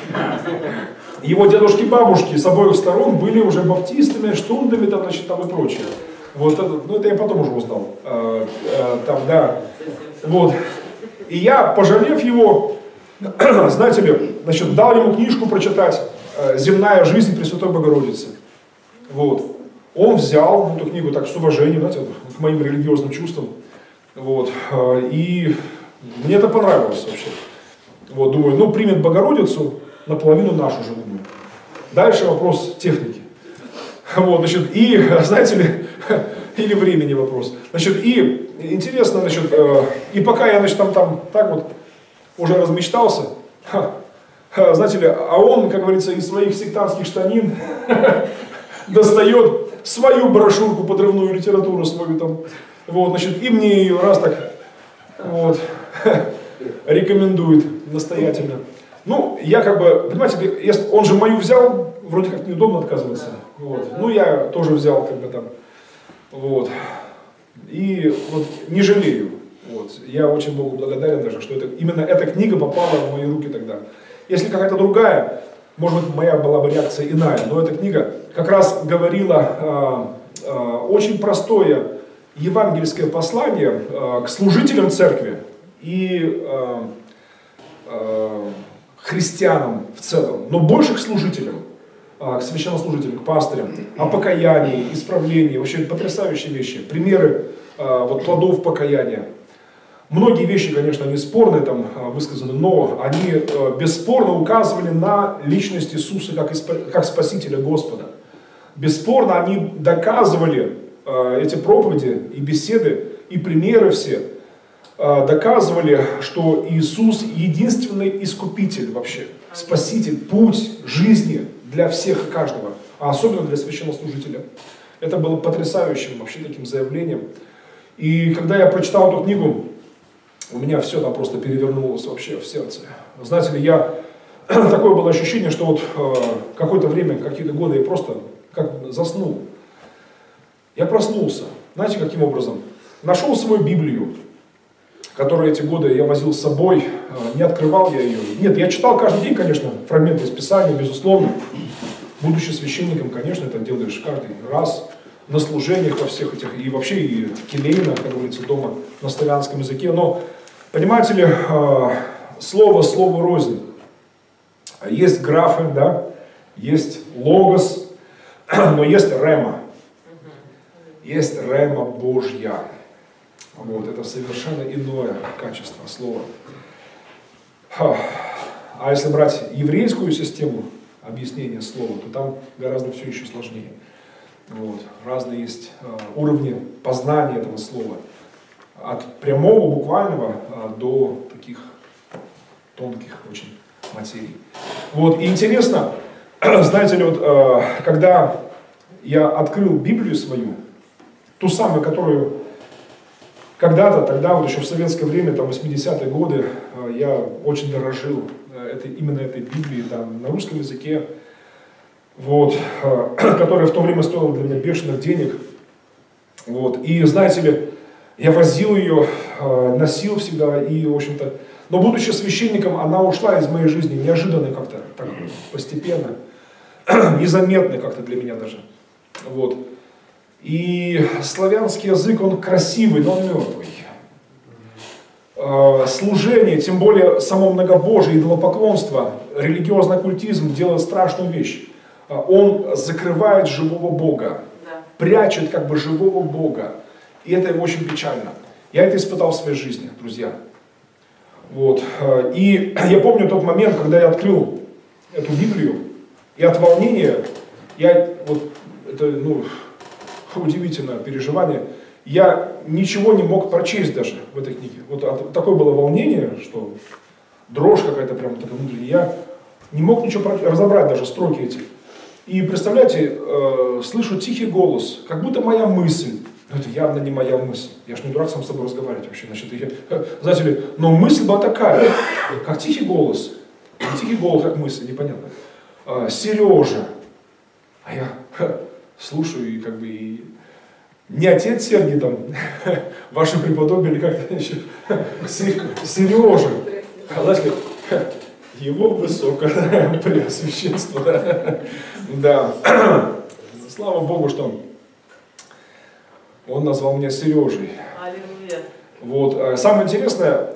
Его дедушки, бабушки с обоих сторон были уже баптистами, штундами, там, значит, там и прочее. Вот это, ну, это я потом уже узнал. А, а, там, да. Вот. И я, пожалев его, знаете ли, значит, дал ему книжку прочитать «Земная жизнь Пресвятой Богородицы». Вот. Он взял эту книгу так с уважением, знаете, к моим религиозным чувствам. Вот. И мне это понравилось вообще. Вот, думаю, ну, примет Богородицу, наполовину нашу же, думаю. Дальше вопрос техники. Вот, значит, и, знаете ли, или времени вопрос. Значит, и интересно, значит, и пока я, значит, там, там так вот уже размечтался, знаете ли, а он, как говорится, из своих сектантских штанин достает свою брошюрку, подрывную литературу свою там, вот, значит, и мне ее раз так, вот, рекомендует настоятельно. Ну, я как бы, понимаете, если он же мою взял, вроде как неудобно отказываться, вот, ну, я тоже взял, как бы там, вот, и вот не жалею, вот, я очень Богу благодарен даже, что это, именно эта книга попала в мои руки тогда. Если какая-то другая, может быть, моя была бы реакция иная, но эта книга как раз говорила э, э, очень простое евангельское послание э, к служителям церкви и э, э, христианам в целом, но больше к служителям, э, к священнослужителям, к пастырям, о покаянии, исправлении, вообще потрясающие вещи, примеры э, вот, плодов покаяния. Многие вещи, конечно, они спорные, там высказаны, но они э, бесспорно указывали на личность Иисуса как, как Спасителя Господа. Бесспорно они доказывали, э, эти проповеди и беседы, и примеры все, э, доказывали, что Иисус единственный искупитель вообще, Спаситель, путь жизни для всех и каждого, а особенно для священнослужителя. Это было потрясающим вообще таким заявлением. И когда я прочитал эту книгу, у меня все там просто перевернулось вообще в сердце. Знаете ли, я, такое было ощущение, что вот э, какое-то время, какие-то годы я просто как заснул. Я проснулся. Знаете, каким образом? Нашел свою Библию, которую эти годы я возил с собой, э, не открывал я ее. Нет, я читал каждый день, конечно, фрагменты из Писания, безусловно. Будучи священником, конечно, это делаешь каждый раз. На служениях во всех этих, и вообще и келейно, как говорится, дома на славянском языке. Но, понимаете ли, слово слово рознь. Есть графы, да, есть логос, но есть рема. Есть рема Божья. Вот, это совершенно иное качество слова. А если брать еврейскую систему объяснения слова, то там гораздо все еще сложнее. Вот. Разные есть э, уровни познания этого слова. От прямого, буквального э, до таких тонких очень материй. Вот. И интересно, знаете ли, вот, э, когда я открыл Библию свою, ту самую, которую когда-то, тогда, вот еще в советское время, там, восьмидесятые годы, э, я очень дорожил э, этой, именно этой Библией, там, на русском языке, вот, которая в то время стоила для меня бешеных денег. Вот. И, знаете ли, я возил ее, носил всегда, и, в общем-то, но будучи священником, она ушла из моей жизни неожиданно как-то, так, постепенно, незаметно как-то для меня даже. Вот. И славянский язык, он красивый, но он мертвый. Служение, тем более само многобожие, идолопоклонство, религиозный оккультизм делает страшную вещь. Он закрывает живого Бога, прячет как бы живого Бога. И это очень печально. Я это испытал в своей жизни, друзья. Вот. И я помню тот момент, когда я открыл эту Библию, и от волнения, я, вот, это, ну, удивительное переживание, я ничего не мог прочесть даже в этой книге. Вот от, такое было волнение, что дрожь какая-то прям такая внутренняя. Я не мог ничего разобрать, даже строки эти. И представляете, э, слышу тихий голос, как будто моя мысль. Но это явно не моя мысль. Я ж не дурак сам с собой разговаривать вообще. Значит, я, знаете ли, но мысль была такая, как тихий голос. Не тихий голос, как мысль, непонятно. А, Сережа. А я ха, слушаю и как бы и... Не отец Сергий там, ваше преподобие, или как-то еще. Сережа. А знаете, его высокое преосвященство. Да. Слава Богу, что он назвал меня Сережей. Аллилуйя. Вот. Самое интересное,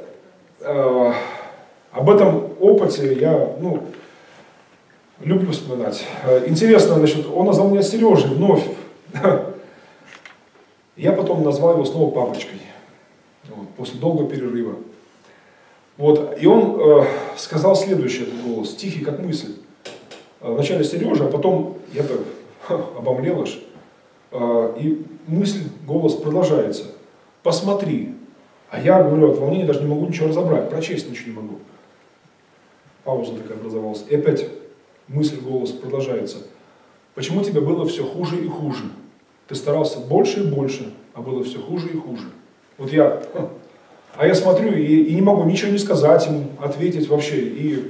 об этом опыте я, ну, люблю вспоминать. Интересно, значит, он назвал меня Сережей вновь. Я потом назвал его снова папочкой. Вот, после долгого перерыва. Вот, и он э, сказал следующее, этот голос, тихий, как мысль. Вначале Сережа, а потом я-то обомлел аж. Э, и мысль, голос продолжается. Посмотри. А я говорю, от волнения даже не могу ничего разобрать, прочесть ничего не могу. Пауза такая образовалась. И опять мысль, голос продолжается. Почему тебе было все хуже и хуже? Ты старался больше и больше, а было все хуже и хуже. Вот я, а я смотрю и, и не могу ничего не сказать ему, ответить вообще. И,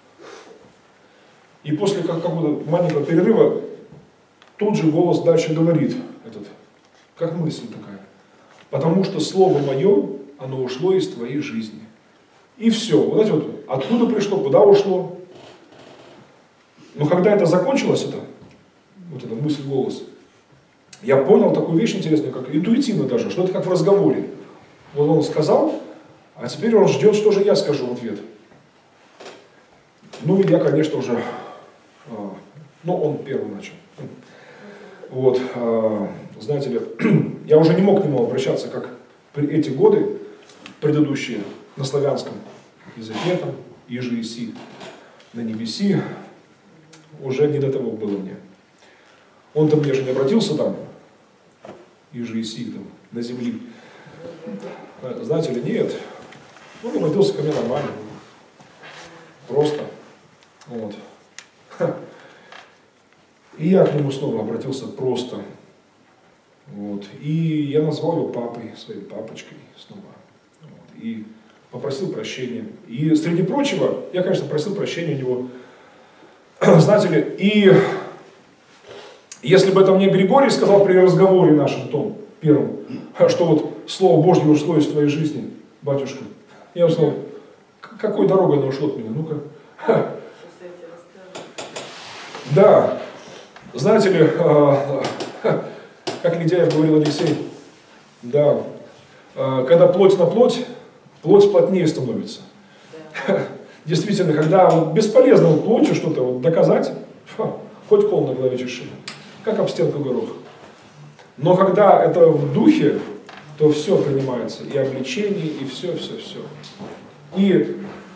и после как, какого-то маленького перерыва тут же голос дальше говорит, этот, как мысль такая. Потому что слово мое, оно ушло из твоей жизни. И все. Вот знаете, вот, откуда пришло, куда ушло. Но когда это закончилось, это, вот эта мысль, голос, я понял такую вещь интересную, как интуитивно даже, что это как в разговоре. Вот он сказал, а теперь он ждет, что же я скажу в ответ. Ну и я, конечно, уже, а, ну он первый начал. Вот, а, знаете ли, я уже не мог к нему обращаться, как эти годы предыдущие на славянском языке, там, иже иси, на небеси, уже не до того было мне. Он-то мне же не обратился там, иже иси, там, на земле. Знаете ли, нет. Он обратился ко мне нормально. Просто. Вот. И я к нему снова обратился просто. Вот. И я назвал его папой, своей папочкой снова. Вот. И попросил прощения. И среди прочего, я, конечно, просил прощения у него. Знаете ли, и если бы это мне Григорий сказал при разговоре нашем том, первом, что вот Слово Божье ушло из твоей жизни, батюшка, я бы сказал, какой дорогой оно ушло от меня, ну-ка. Да, знаете ли, как Ледяев говорил Алексей, да, когда плоть на плоть, плоть плотнее становится. Действительно, когда вот бесполезно вот плотью что-то вот доказать, хоть кол на голове чеши, как об стенку горох. Но когда это в духе, то все принимается, и обличение, и все, все, все. И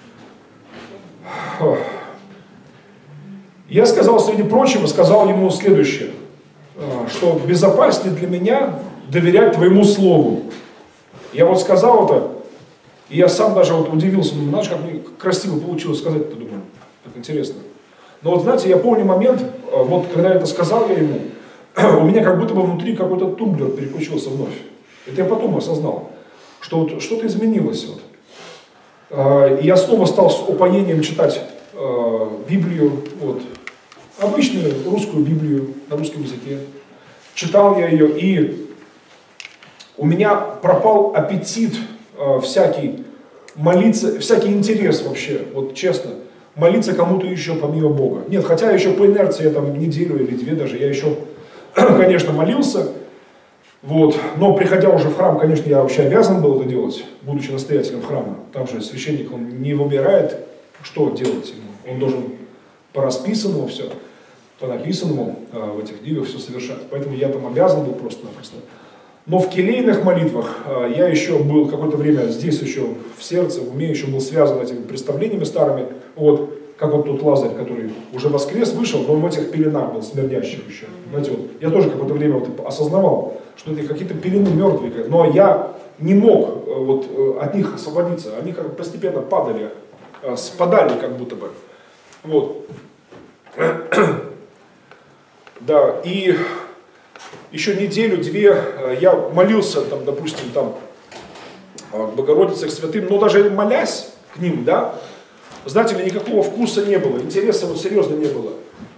я сказал, среди прочего, сказал ему следующее, что безопаснее для меня доверять твоему слову. Я вот сказал это, и я сам даже вот удивился, ну, знаешь, как мне красиво получилось сказать-то, думаю, так интересно. Но вот знаете, я помню момент, вот когда это сказал я ему, у меня как будто бы внутри какой-то тумблер переключился вновь. Это я потом осознал, что вот что-то изменилось. Вот. И я снова стал с упоением читать Библию, вот, обычную русскую Библию на русском языке. Читал я ее, и у меня пропал аппетит всякий молиться, всякий интерес вообще, вот честно, молиться кому-то еще помимо Бога. Нет, хотя еще по инерции я там неделю или две даже, я еще, конечно, молился, Вот. Но приходя уже в храм, конечно, я вообще обязан был это делать, будучи настоятелем храма. Там же священник, он не выбирает, что делать ему. Он должен по расписанному все, по написанному э, в этих книгах все совершать. Поэтому я там обязан был просто-напросто. Но в келейных молитвах э, я еще был какое-то время здесь еще в сердце, в уме еще был связан этими представлениями старыми. Вот, как вот тот Лазарь, который уже воскрес, вышел, но он в этих пеленах был, смердящих еще. Знаете, вот, я тоже какое-то время вот осознавал, что это какие-то пелены мертвые, но я не мог э, вот, э, от них освободиться. Они как постепенно падали, э, спадали как будто бы. Вот. Да, и еще неделю-две я молился, там, допустим, там, к Богородице, к святым, но даже молясь к ним, да, знаете ли, никакого вкуса не было, интереса вот серьезно не было.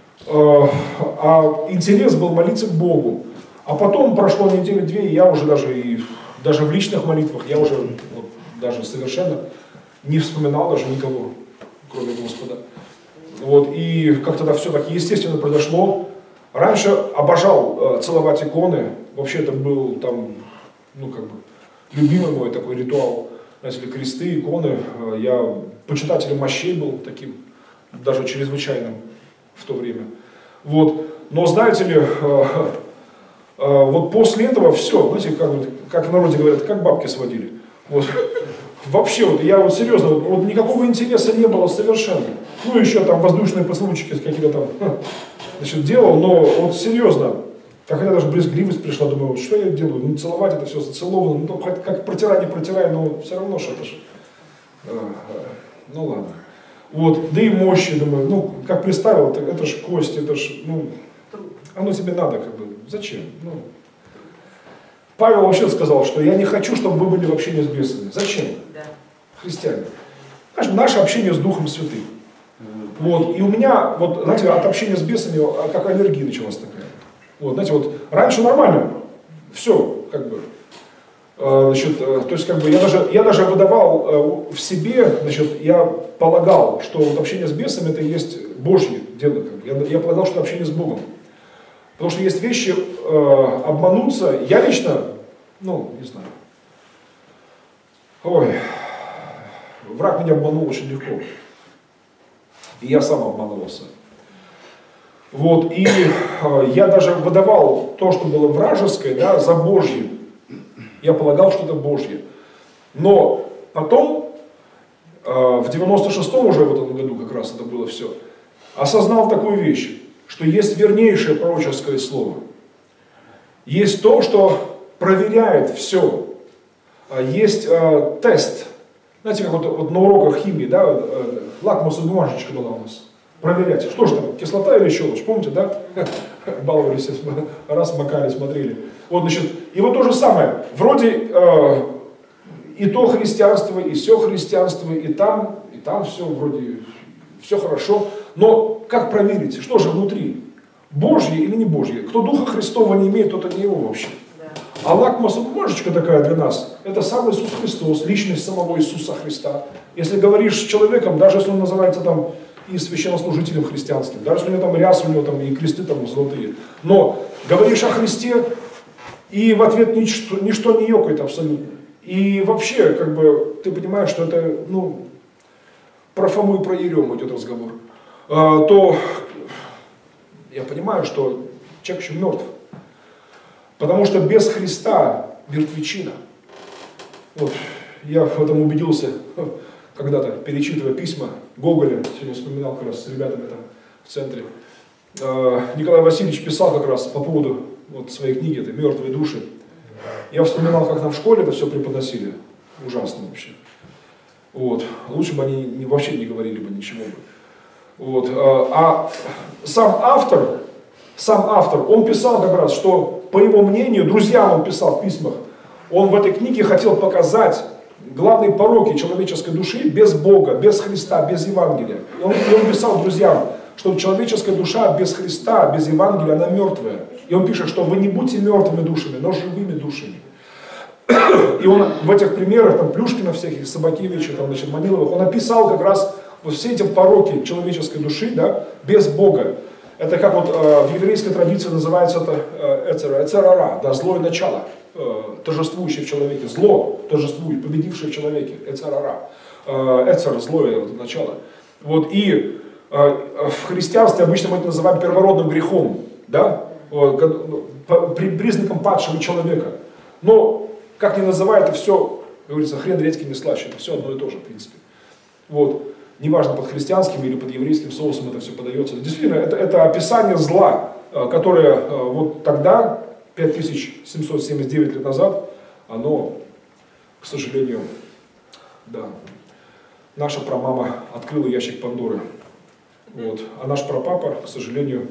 А интерес был молиться к Богу. А потом прошло недели-две, и я уже даже, и, даже в личных молитвах, я уже вот, даже совершенно не вспоминал даже никого, кроме Господа. Вот, и как тогда все так естественно произошло. Раньше обожал э, целовать иконы. Вообще это был там, ну как бы, любимый мой такой ритуал. Знаете ли, кресты, иконы. Э, я почитателем мощей был таким, даже чрезвычайным в то время. Вот. Но знаете ли, э, э, вот после этого все, знаете, как, как в народе говорят, как бабки сводили. Вот. Вообще, вот, я вот серьезно, вот, вот никакого интереса не было совершенно. Ну, еще там воздушные поцелуйчики какие-то там, значит, делал, но вот серьезно, как я даже брезгливость пришла, думаю, вот, что я делаю, ну, целовать это все зацеловано, ну, хоть как протирай, не протирай, но все равно что-то же, ну, ладно. Вот, да и мощи, думаю, ну, как представил, это, это ж кость, это ж, ну, оно тебе надо, как бы, зачем, ну. Павел вообще сказал, что я не хочу, чтобы вы были в общении с бесами. Зачем? Да. Христиане. Наше общение с Духом Святым. Вот. И у меня, вот, знаете, от общения с бесами как аллергия началась такая. Вот, знаете, вот раньше нормально, все, как бы, э, значит, э, то есть, как бы, я даже, я даже выдавал э, в себе, значит, я полагал, что вот общение с бесами это и есть Божье дело. Как бы. я, я полагал, что общение с Богом. Потому что есть вещи, э, обмануться, я лично, ну, не знаю, ой, враг меня обманул очень легко, и я сам обманывался. Вот, и э, я даже выдавал то, что было вражеское, да, за Божье, я полагал, что это Божье. Но потом, э, в девяносто шестом уже в этом году как раз это было все, осознал такую вещь, что есть вернейшее пророческое слово. Есть то, что проверяет все. Есть э, тест. Знаете, как вот, вот на уроках химии, да, э, лакмусовая бумажечка была у нас. Проверять. Что же там, кислота или щелочь, помните, да? Баловались, раз макали, смотрели. Вот, значит, и вот то же самое. Вроде э, и то христианство, и все христианство, и там, и там все вроде, все хорошо. Но как проверить, что же внутри? Божье или не Божье? Кто Духа Христова не имеет, тот и не его вообще. Да. А лакмусовая бумажечка такая для нас, это сам Иисус Христос, личность самого Иисуса Христа. Если говоришь с человеком, даже если он называется там и священнослужителем христианским, даже если у него там рясы, у него там и кресты там золотые, но говоришь о Христе, и в ответ ничто, ничто не ёкает абсолютно. И вообще, как бы, ты понимаешь, что это, ну, про Фому и про Ерему идет разговор. То я понимаю, что человек еще мертв. Потому что без Христа мертвечина. Вот, я в этом убедился, когда-то, перечитывая письма Гоголя, сегодня вспоминал как раз с ребятами там в центре. Николай Васильевич писал как раз по поводу вот, своей книги, это «Мертвые души». Я вспоминал, как нам в школе это все преподносили. Ужасно вообще. Вот. Лучше бы они вообще не говорили бы ничего бы. Вот. А сам автор, сам автор, он писал как раз, что, по его мнению, друзьям он писал в письмах, он в этой книге хотел показать главные пороки человеческой души без Бога, без Христа, без Евангелия. И он, и он писал друзьям, что человеческая душа без Христа, без Евангелия, она мертвая. И он пишет, что вы не будьте мертвыми душами, но живыми душами. И он в этих примерах, там, Плюшкина всяких, Собакевича, там, значит, Маниловых, он описал как раз вот все эти пороки человеческой души, да, без Бога. Это как вот э, в еврейской традиции называется это э, эцера, эцерара, да, злое начало, э, торжествующее в человеке, зло, торжествующее, победившее в человеке, эцерара, э, эцер, злое вот, начало. Вот, и э, в христианстве обычно мы это называем первородным грехом, да, признаком падшего человека. Но, как ни называй, это все, как говорится, хрен редьки не слаще, это все одно и то же, в принципе. Вот. Неважно, под христианским или под еврейским соусом это все подается. Действительно, это, это описание зла, которое вот тогда, пять тысяч семьсот семьдесят девять лет назад, оно, к сожалению, да, наша прамама открыла ящик Пандоры. Вот. А наш прапапа, к сожалению,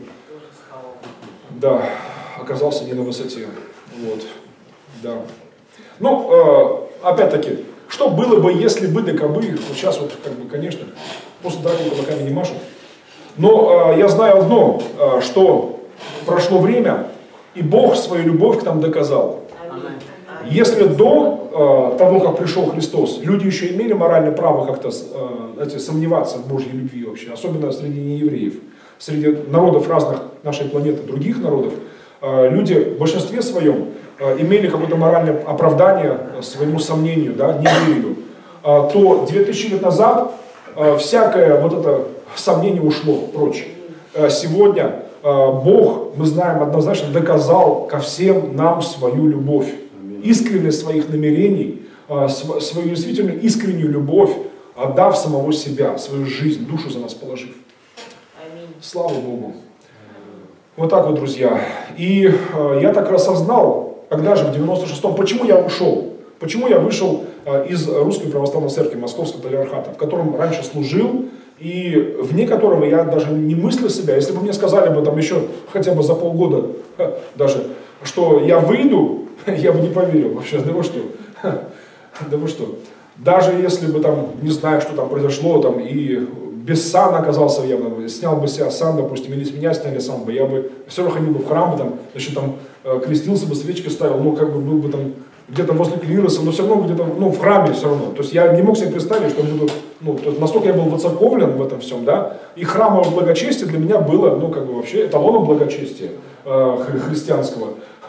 да, оказался не на высоте. Вот. Да. Ну, э, опять-таки, что было бы, если бы да кабы, вот сейчас вот, как бы, конечно, после драки кулаками не машут. Но э, я знаю одно, э, что прошло время, и Бог свою любовь к нам доказал. Если до э, того, как пришел Христос, люди еще имели моральное право как-то э, знаете, сомневаться в Божьей любви вообще, особенно среди неевреев, среди народов разных нашей планеты, других народов, э, люди в большинстве своем э, имели какое-то моральное оправдание своему сомнению, да, неверию, э, то две тысячи лет назад э, всякое вот это сомнение ушло прочь. Э, сегодня э, Бог, мы знаем, однозначно доказал ко всем нам свою любовь. Искренность своих намерений, свою действительно искреннюю любовь, отдав самого себя, свою жизнь, душу за нас положив. Аминь. Слава Богу. Вот так вот, друзья. И э, я так осознал, когда же в девяносто шестом, почему я ушел, почему я вышел э, из Русской Православной Церкви Московского Патриархата, в котором раньше служил, и вне которого я даже не мыслил себя. Если бы мне сказали бы там еще хотя бы за полгода, даже, что я выйду, я бы не поверил вообще, да вы что, да вы что. Даже если бы там, не знаю, что там произошло, там, и без сана оказался явно, снял бы себя сан, допустим, или с меня сняли сан бы, я бы все равно ходил бы в храм, там, значит, там, крестился бы, свечки ставил, ну, как бы был бы там где-то возле клироса, но все равно где-то, ну, в храме все равно. То есть я не мог себе представить, что буду, ну, то есть настолько я был воцерковлен в этом всем, да, и храмовое благочестие для меня было, ну, как бы вообще эталоном благочестия э, христианского.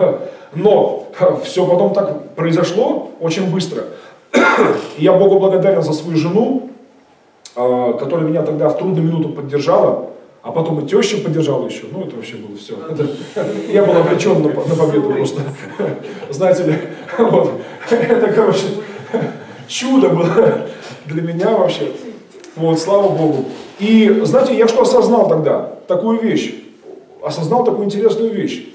Но все потом так произошло очень быстро. И я Богу благодарен за свою жену, э, которая меня тогда в трудную минуту поддержала, а потом и теща поддержала еще. Ну, это вообще было все. Это, я был обречен на, на победу просто. Знаете ли, вот. Это, короче, чудо было для меня вообще. Вот, слава Богу. И, знаете, я что осознал тогда? Такую вещь. Осознал такую интересную вещь.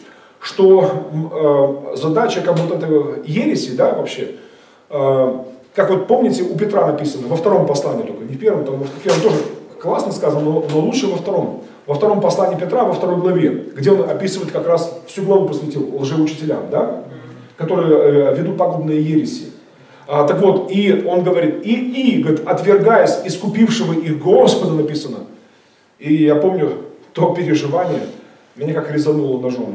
Что э, задача как будто этой ереси, да, вообще, э, как вот помните, у Петра написано, во втором послании только, не в первом, там, в первом тоже классно сказано, но, но лучше во втором. Во втором послании Петра, во второй главе, где он описывает как раз, всю главу посвятил лжеучителям, да, которые э, ведут пагубные ереси. А, так вот, и он говорит, и, и говорит, отвергаясь искупившего их Господа, написано. И я помню то переживание, меня как резануло ножом.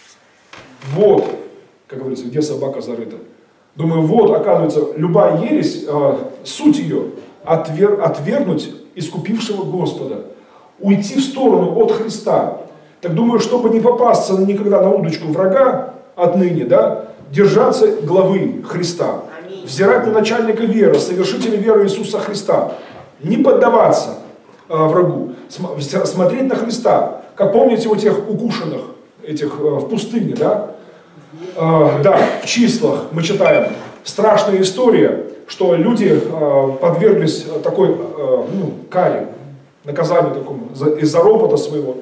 Вот, как говорится, где собака зарыта. Думаю, вот, оказывается, любая ересь, э, суть ее, отвер, отвергнуть искупившего Господа, уйти в сторону от Христа. Так думаю, чтобы не попасться никогда на удочку врага отныне, да, держаться главы Христа, взирать на начальника веры, совершителя веры Иисуса Христа, не поддаваться э, врагу, см- смотреть на Христа, как помните у тех укушенных, этих э, в пустыне, да, э, да, в числах мы читаем страшная история, что люди э, подверглись такой э, ну, каре, наказанию такому из-за робота своего.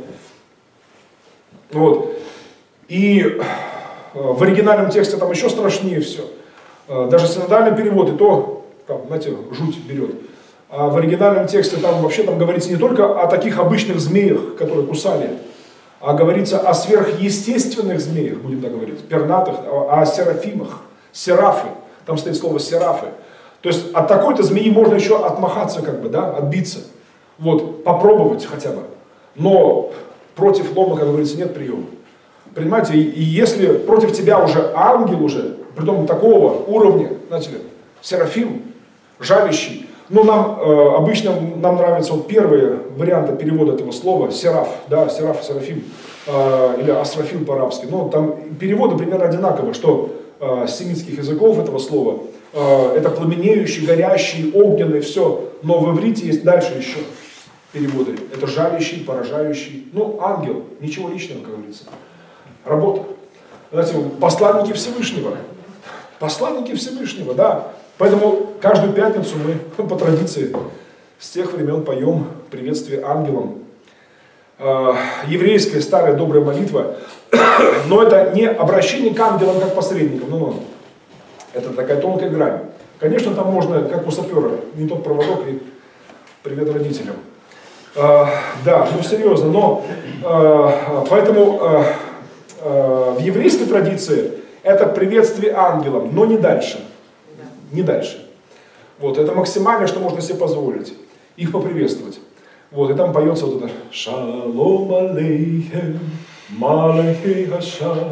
Вот. И э, в оригинальном тексте там еще страшнее все. Э, даже синодальный перевод, и то, там, знаете, жуть берет. А в оригинальном тексте там вообще там говорится не только о таких обычных змеях, которые кусали, а говорится о сверхъестественных змеях, будем так говорить, пернатых, о серафимах, серафы, там стоит слово серафы. То есть от такой-то змеи можно еще отмахаться, как бы, да, отбиться, вот, попробовать хотя бы. Но против лома, как говорится, нет приема. Понимаете, и, и если против тебя уже ангел уже, притом такого уровня, знаете ли, серафим, жалящий, Ну, нам э, обычно нам нравятся вот первые варианты перевода этого слова, сераф, да, сераф, серафим, э, или асрафим по-арабски. Ну, там переводы примерно одинаковые, что э, с семитских языков этого слова. Э, это пламенеющий, горящий, огненный, все. Но в иврите есть дальше еще переводы. Это жалящий, поражающий. Ну, ангел, ничего личного, как говорится. Работа. Знаете, посланники Всевышнего. Посланники Всевышнего, да. Поэтому каждую пятницу мы по традиции с тех времен поем приветствие ангелам. Э, еврейская старая добрая молитва. Но это не обращение к ангелам как посредникам. Ну, это такая тонкая грань. Конечно, там можно, как у сапера, не тот проводок и привет родителям. Э, да, ну серьезно, но э, поэтому э, э, в еврейской традиции это приветствие ангелам, но не дальше. Не дальше. Вот, это максимально, что можно себе позволить. Их поприветствовать. Вот, и там поется вот это «Шалом алейхем, малахей хашай,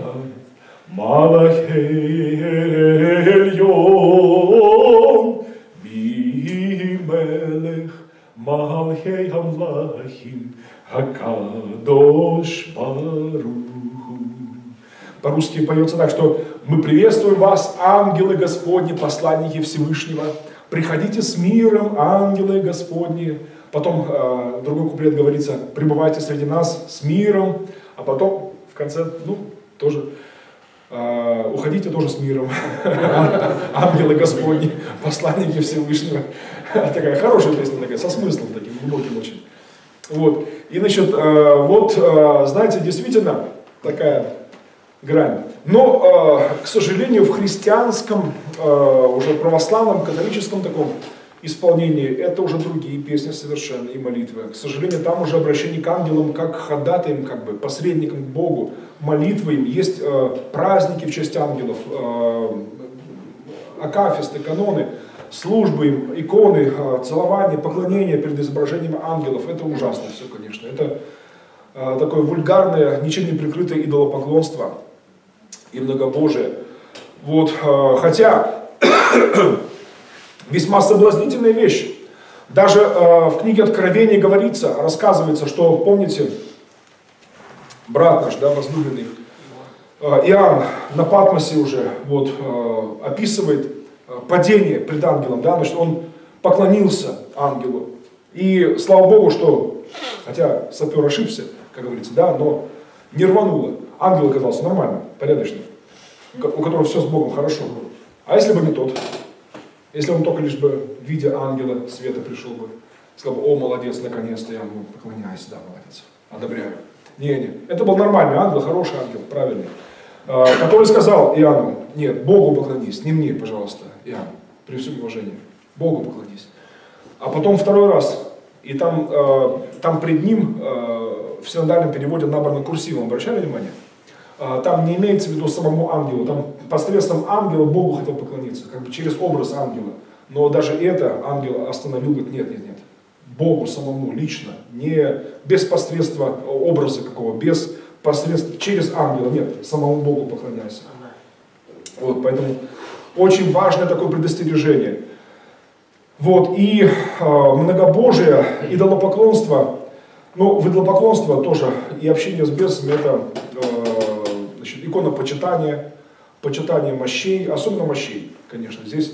малахей эльон, бимелех, малахей амлахим, хакадош баруху». По-русски поется так, что мы приветствуем вас, ангелы Господни, посланники Всевышнего. Приходите с миром, ангелы Господни. Потом э, другой куплет говорится, пребывайте среди нас с миром. А потом в конце, ну, тоже, э, уходите тоже с миром. Ангелы Господни, посланники Всевышнего. Такая хорошая песня, такая, со смыслом таким глубоким очень. Вот. И, значит, э, вот, э, знаете, действительно, такая грань. Но, э, к сожалению, в христианском, э, уже православном, католическом таком исполнении это уже другие песни совершенно и молитвы. К сожалению, там уже обращение к ангелам как к ходатаям, как бы посредникам к Богу, молитвы им. Есть э, праздники в честь ангелов, э, акафисты, каноны, службы им, иконы, э, целования, поклонения перед изображением ангелов. Это ужасно все, конечно. Это э, такое вульгарное, ничем не прикрытое идолопоклонство и многобожие. Вот, э, хотя весьма соблазнительная вещь. Даже э, в книге Откровения говорится, рассказывается, что, помните, брат наш, да, возлюбленный, э, Иоанн на Патмосе уже вот, э, описывает э, падение пред ангелом, да, значит, он поклонился ангелу. И слава Богу, что, хотя сапер ошибся, как говорится, да, но не рвануло. Ангел оказался нормальным, порядочным, у которого все с Богом хорошо. А если бы не тот? Если он только лишь бы в виде ангела света пришел бы, сказал бы, о, молодец, наконец-то, я ему поклоняюсь, да, молодец, одобряю. Не-не, это был нормальный ангел, хороший ангел, правильный, который сказал Иоанну, нет, Богу поклонись, не мне, пожалуйста, Иоанн, при всем уважении, Богу поклонись. А потом второй раз, и там, там пред ним в синодальном переводе набрано курсивом, обращали внимание? Там не имеется в виду самому ангелу, там посредством ангела Богу хотел поклониться, как бы через образ ангела. Но даже это ангел остановил, говорит, нет, нет, нет. Богу самому лично, не без посредства образа какого, без посредства, через ангела, нет, самому Богу поклоняйся. Вот, поэтому очень важное такое предостережение. Вот, и э, многобожие, идолопоклонство, ну, в идолопоклонство тоже и общение с бесами, это э, значит, икона почитания, почитание мощей, особенно мощей, конечно, здесь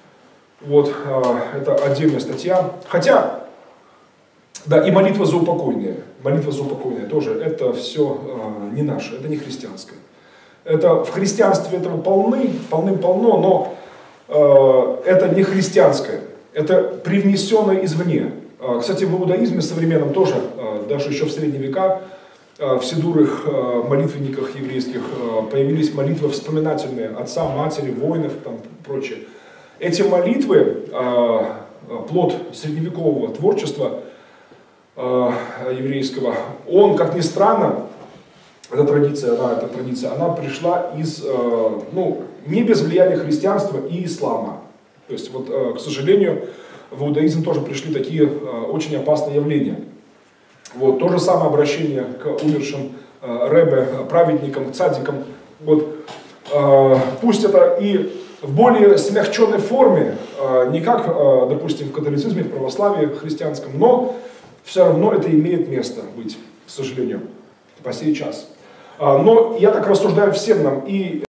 вот, э, это отдельная статья. Хотя, да, и молитва за упокойные, молитва за упокойные тоже, это все э, не наше, это не христианское. Это в христианстве этого полны, полным-полно, но э, это не христианское, это привнесенное извне. Э, кстати, в иудаизме современном тоже, э, даже еще в средние века, э, в седурых э, молитвенниках еврейских э, появились молитвы вспоминательные отца, матери, воинов и прочее. Эти молитвы, э, плод средневекового творчества э, еврейского, он, как ни странно, эта традиция, она, эта традиция, она пришла из, э, ну, не без влияния христианства и ислама. То есть, вот, э, к сожалению, в иудаизм тоже пришли такие э, очень опасные явления. Вот, то же самое обращение к умершим э, ребе, праведникам, цадикам. Вот, э, пусть это и в более смягченной форме, не как, допустим, в католицизме, в православии, в христианском, но все равно это имеет место быть, к сожалению, по сей час. Но я так рассуждаю всем нам, и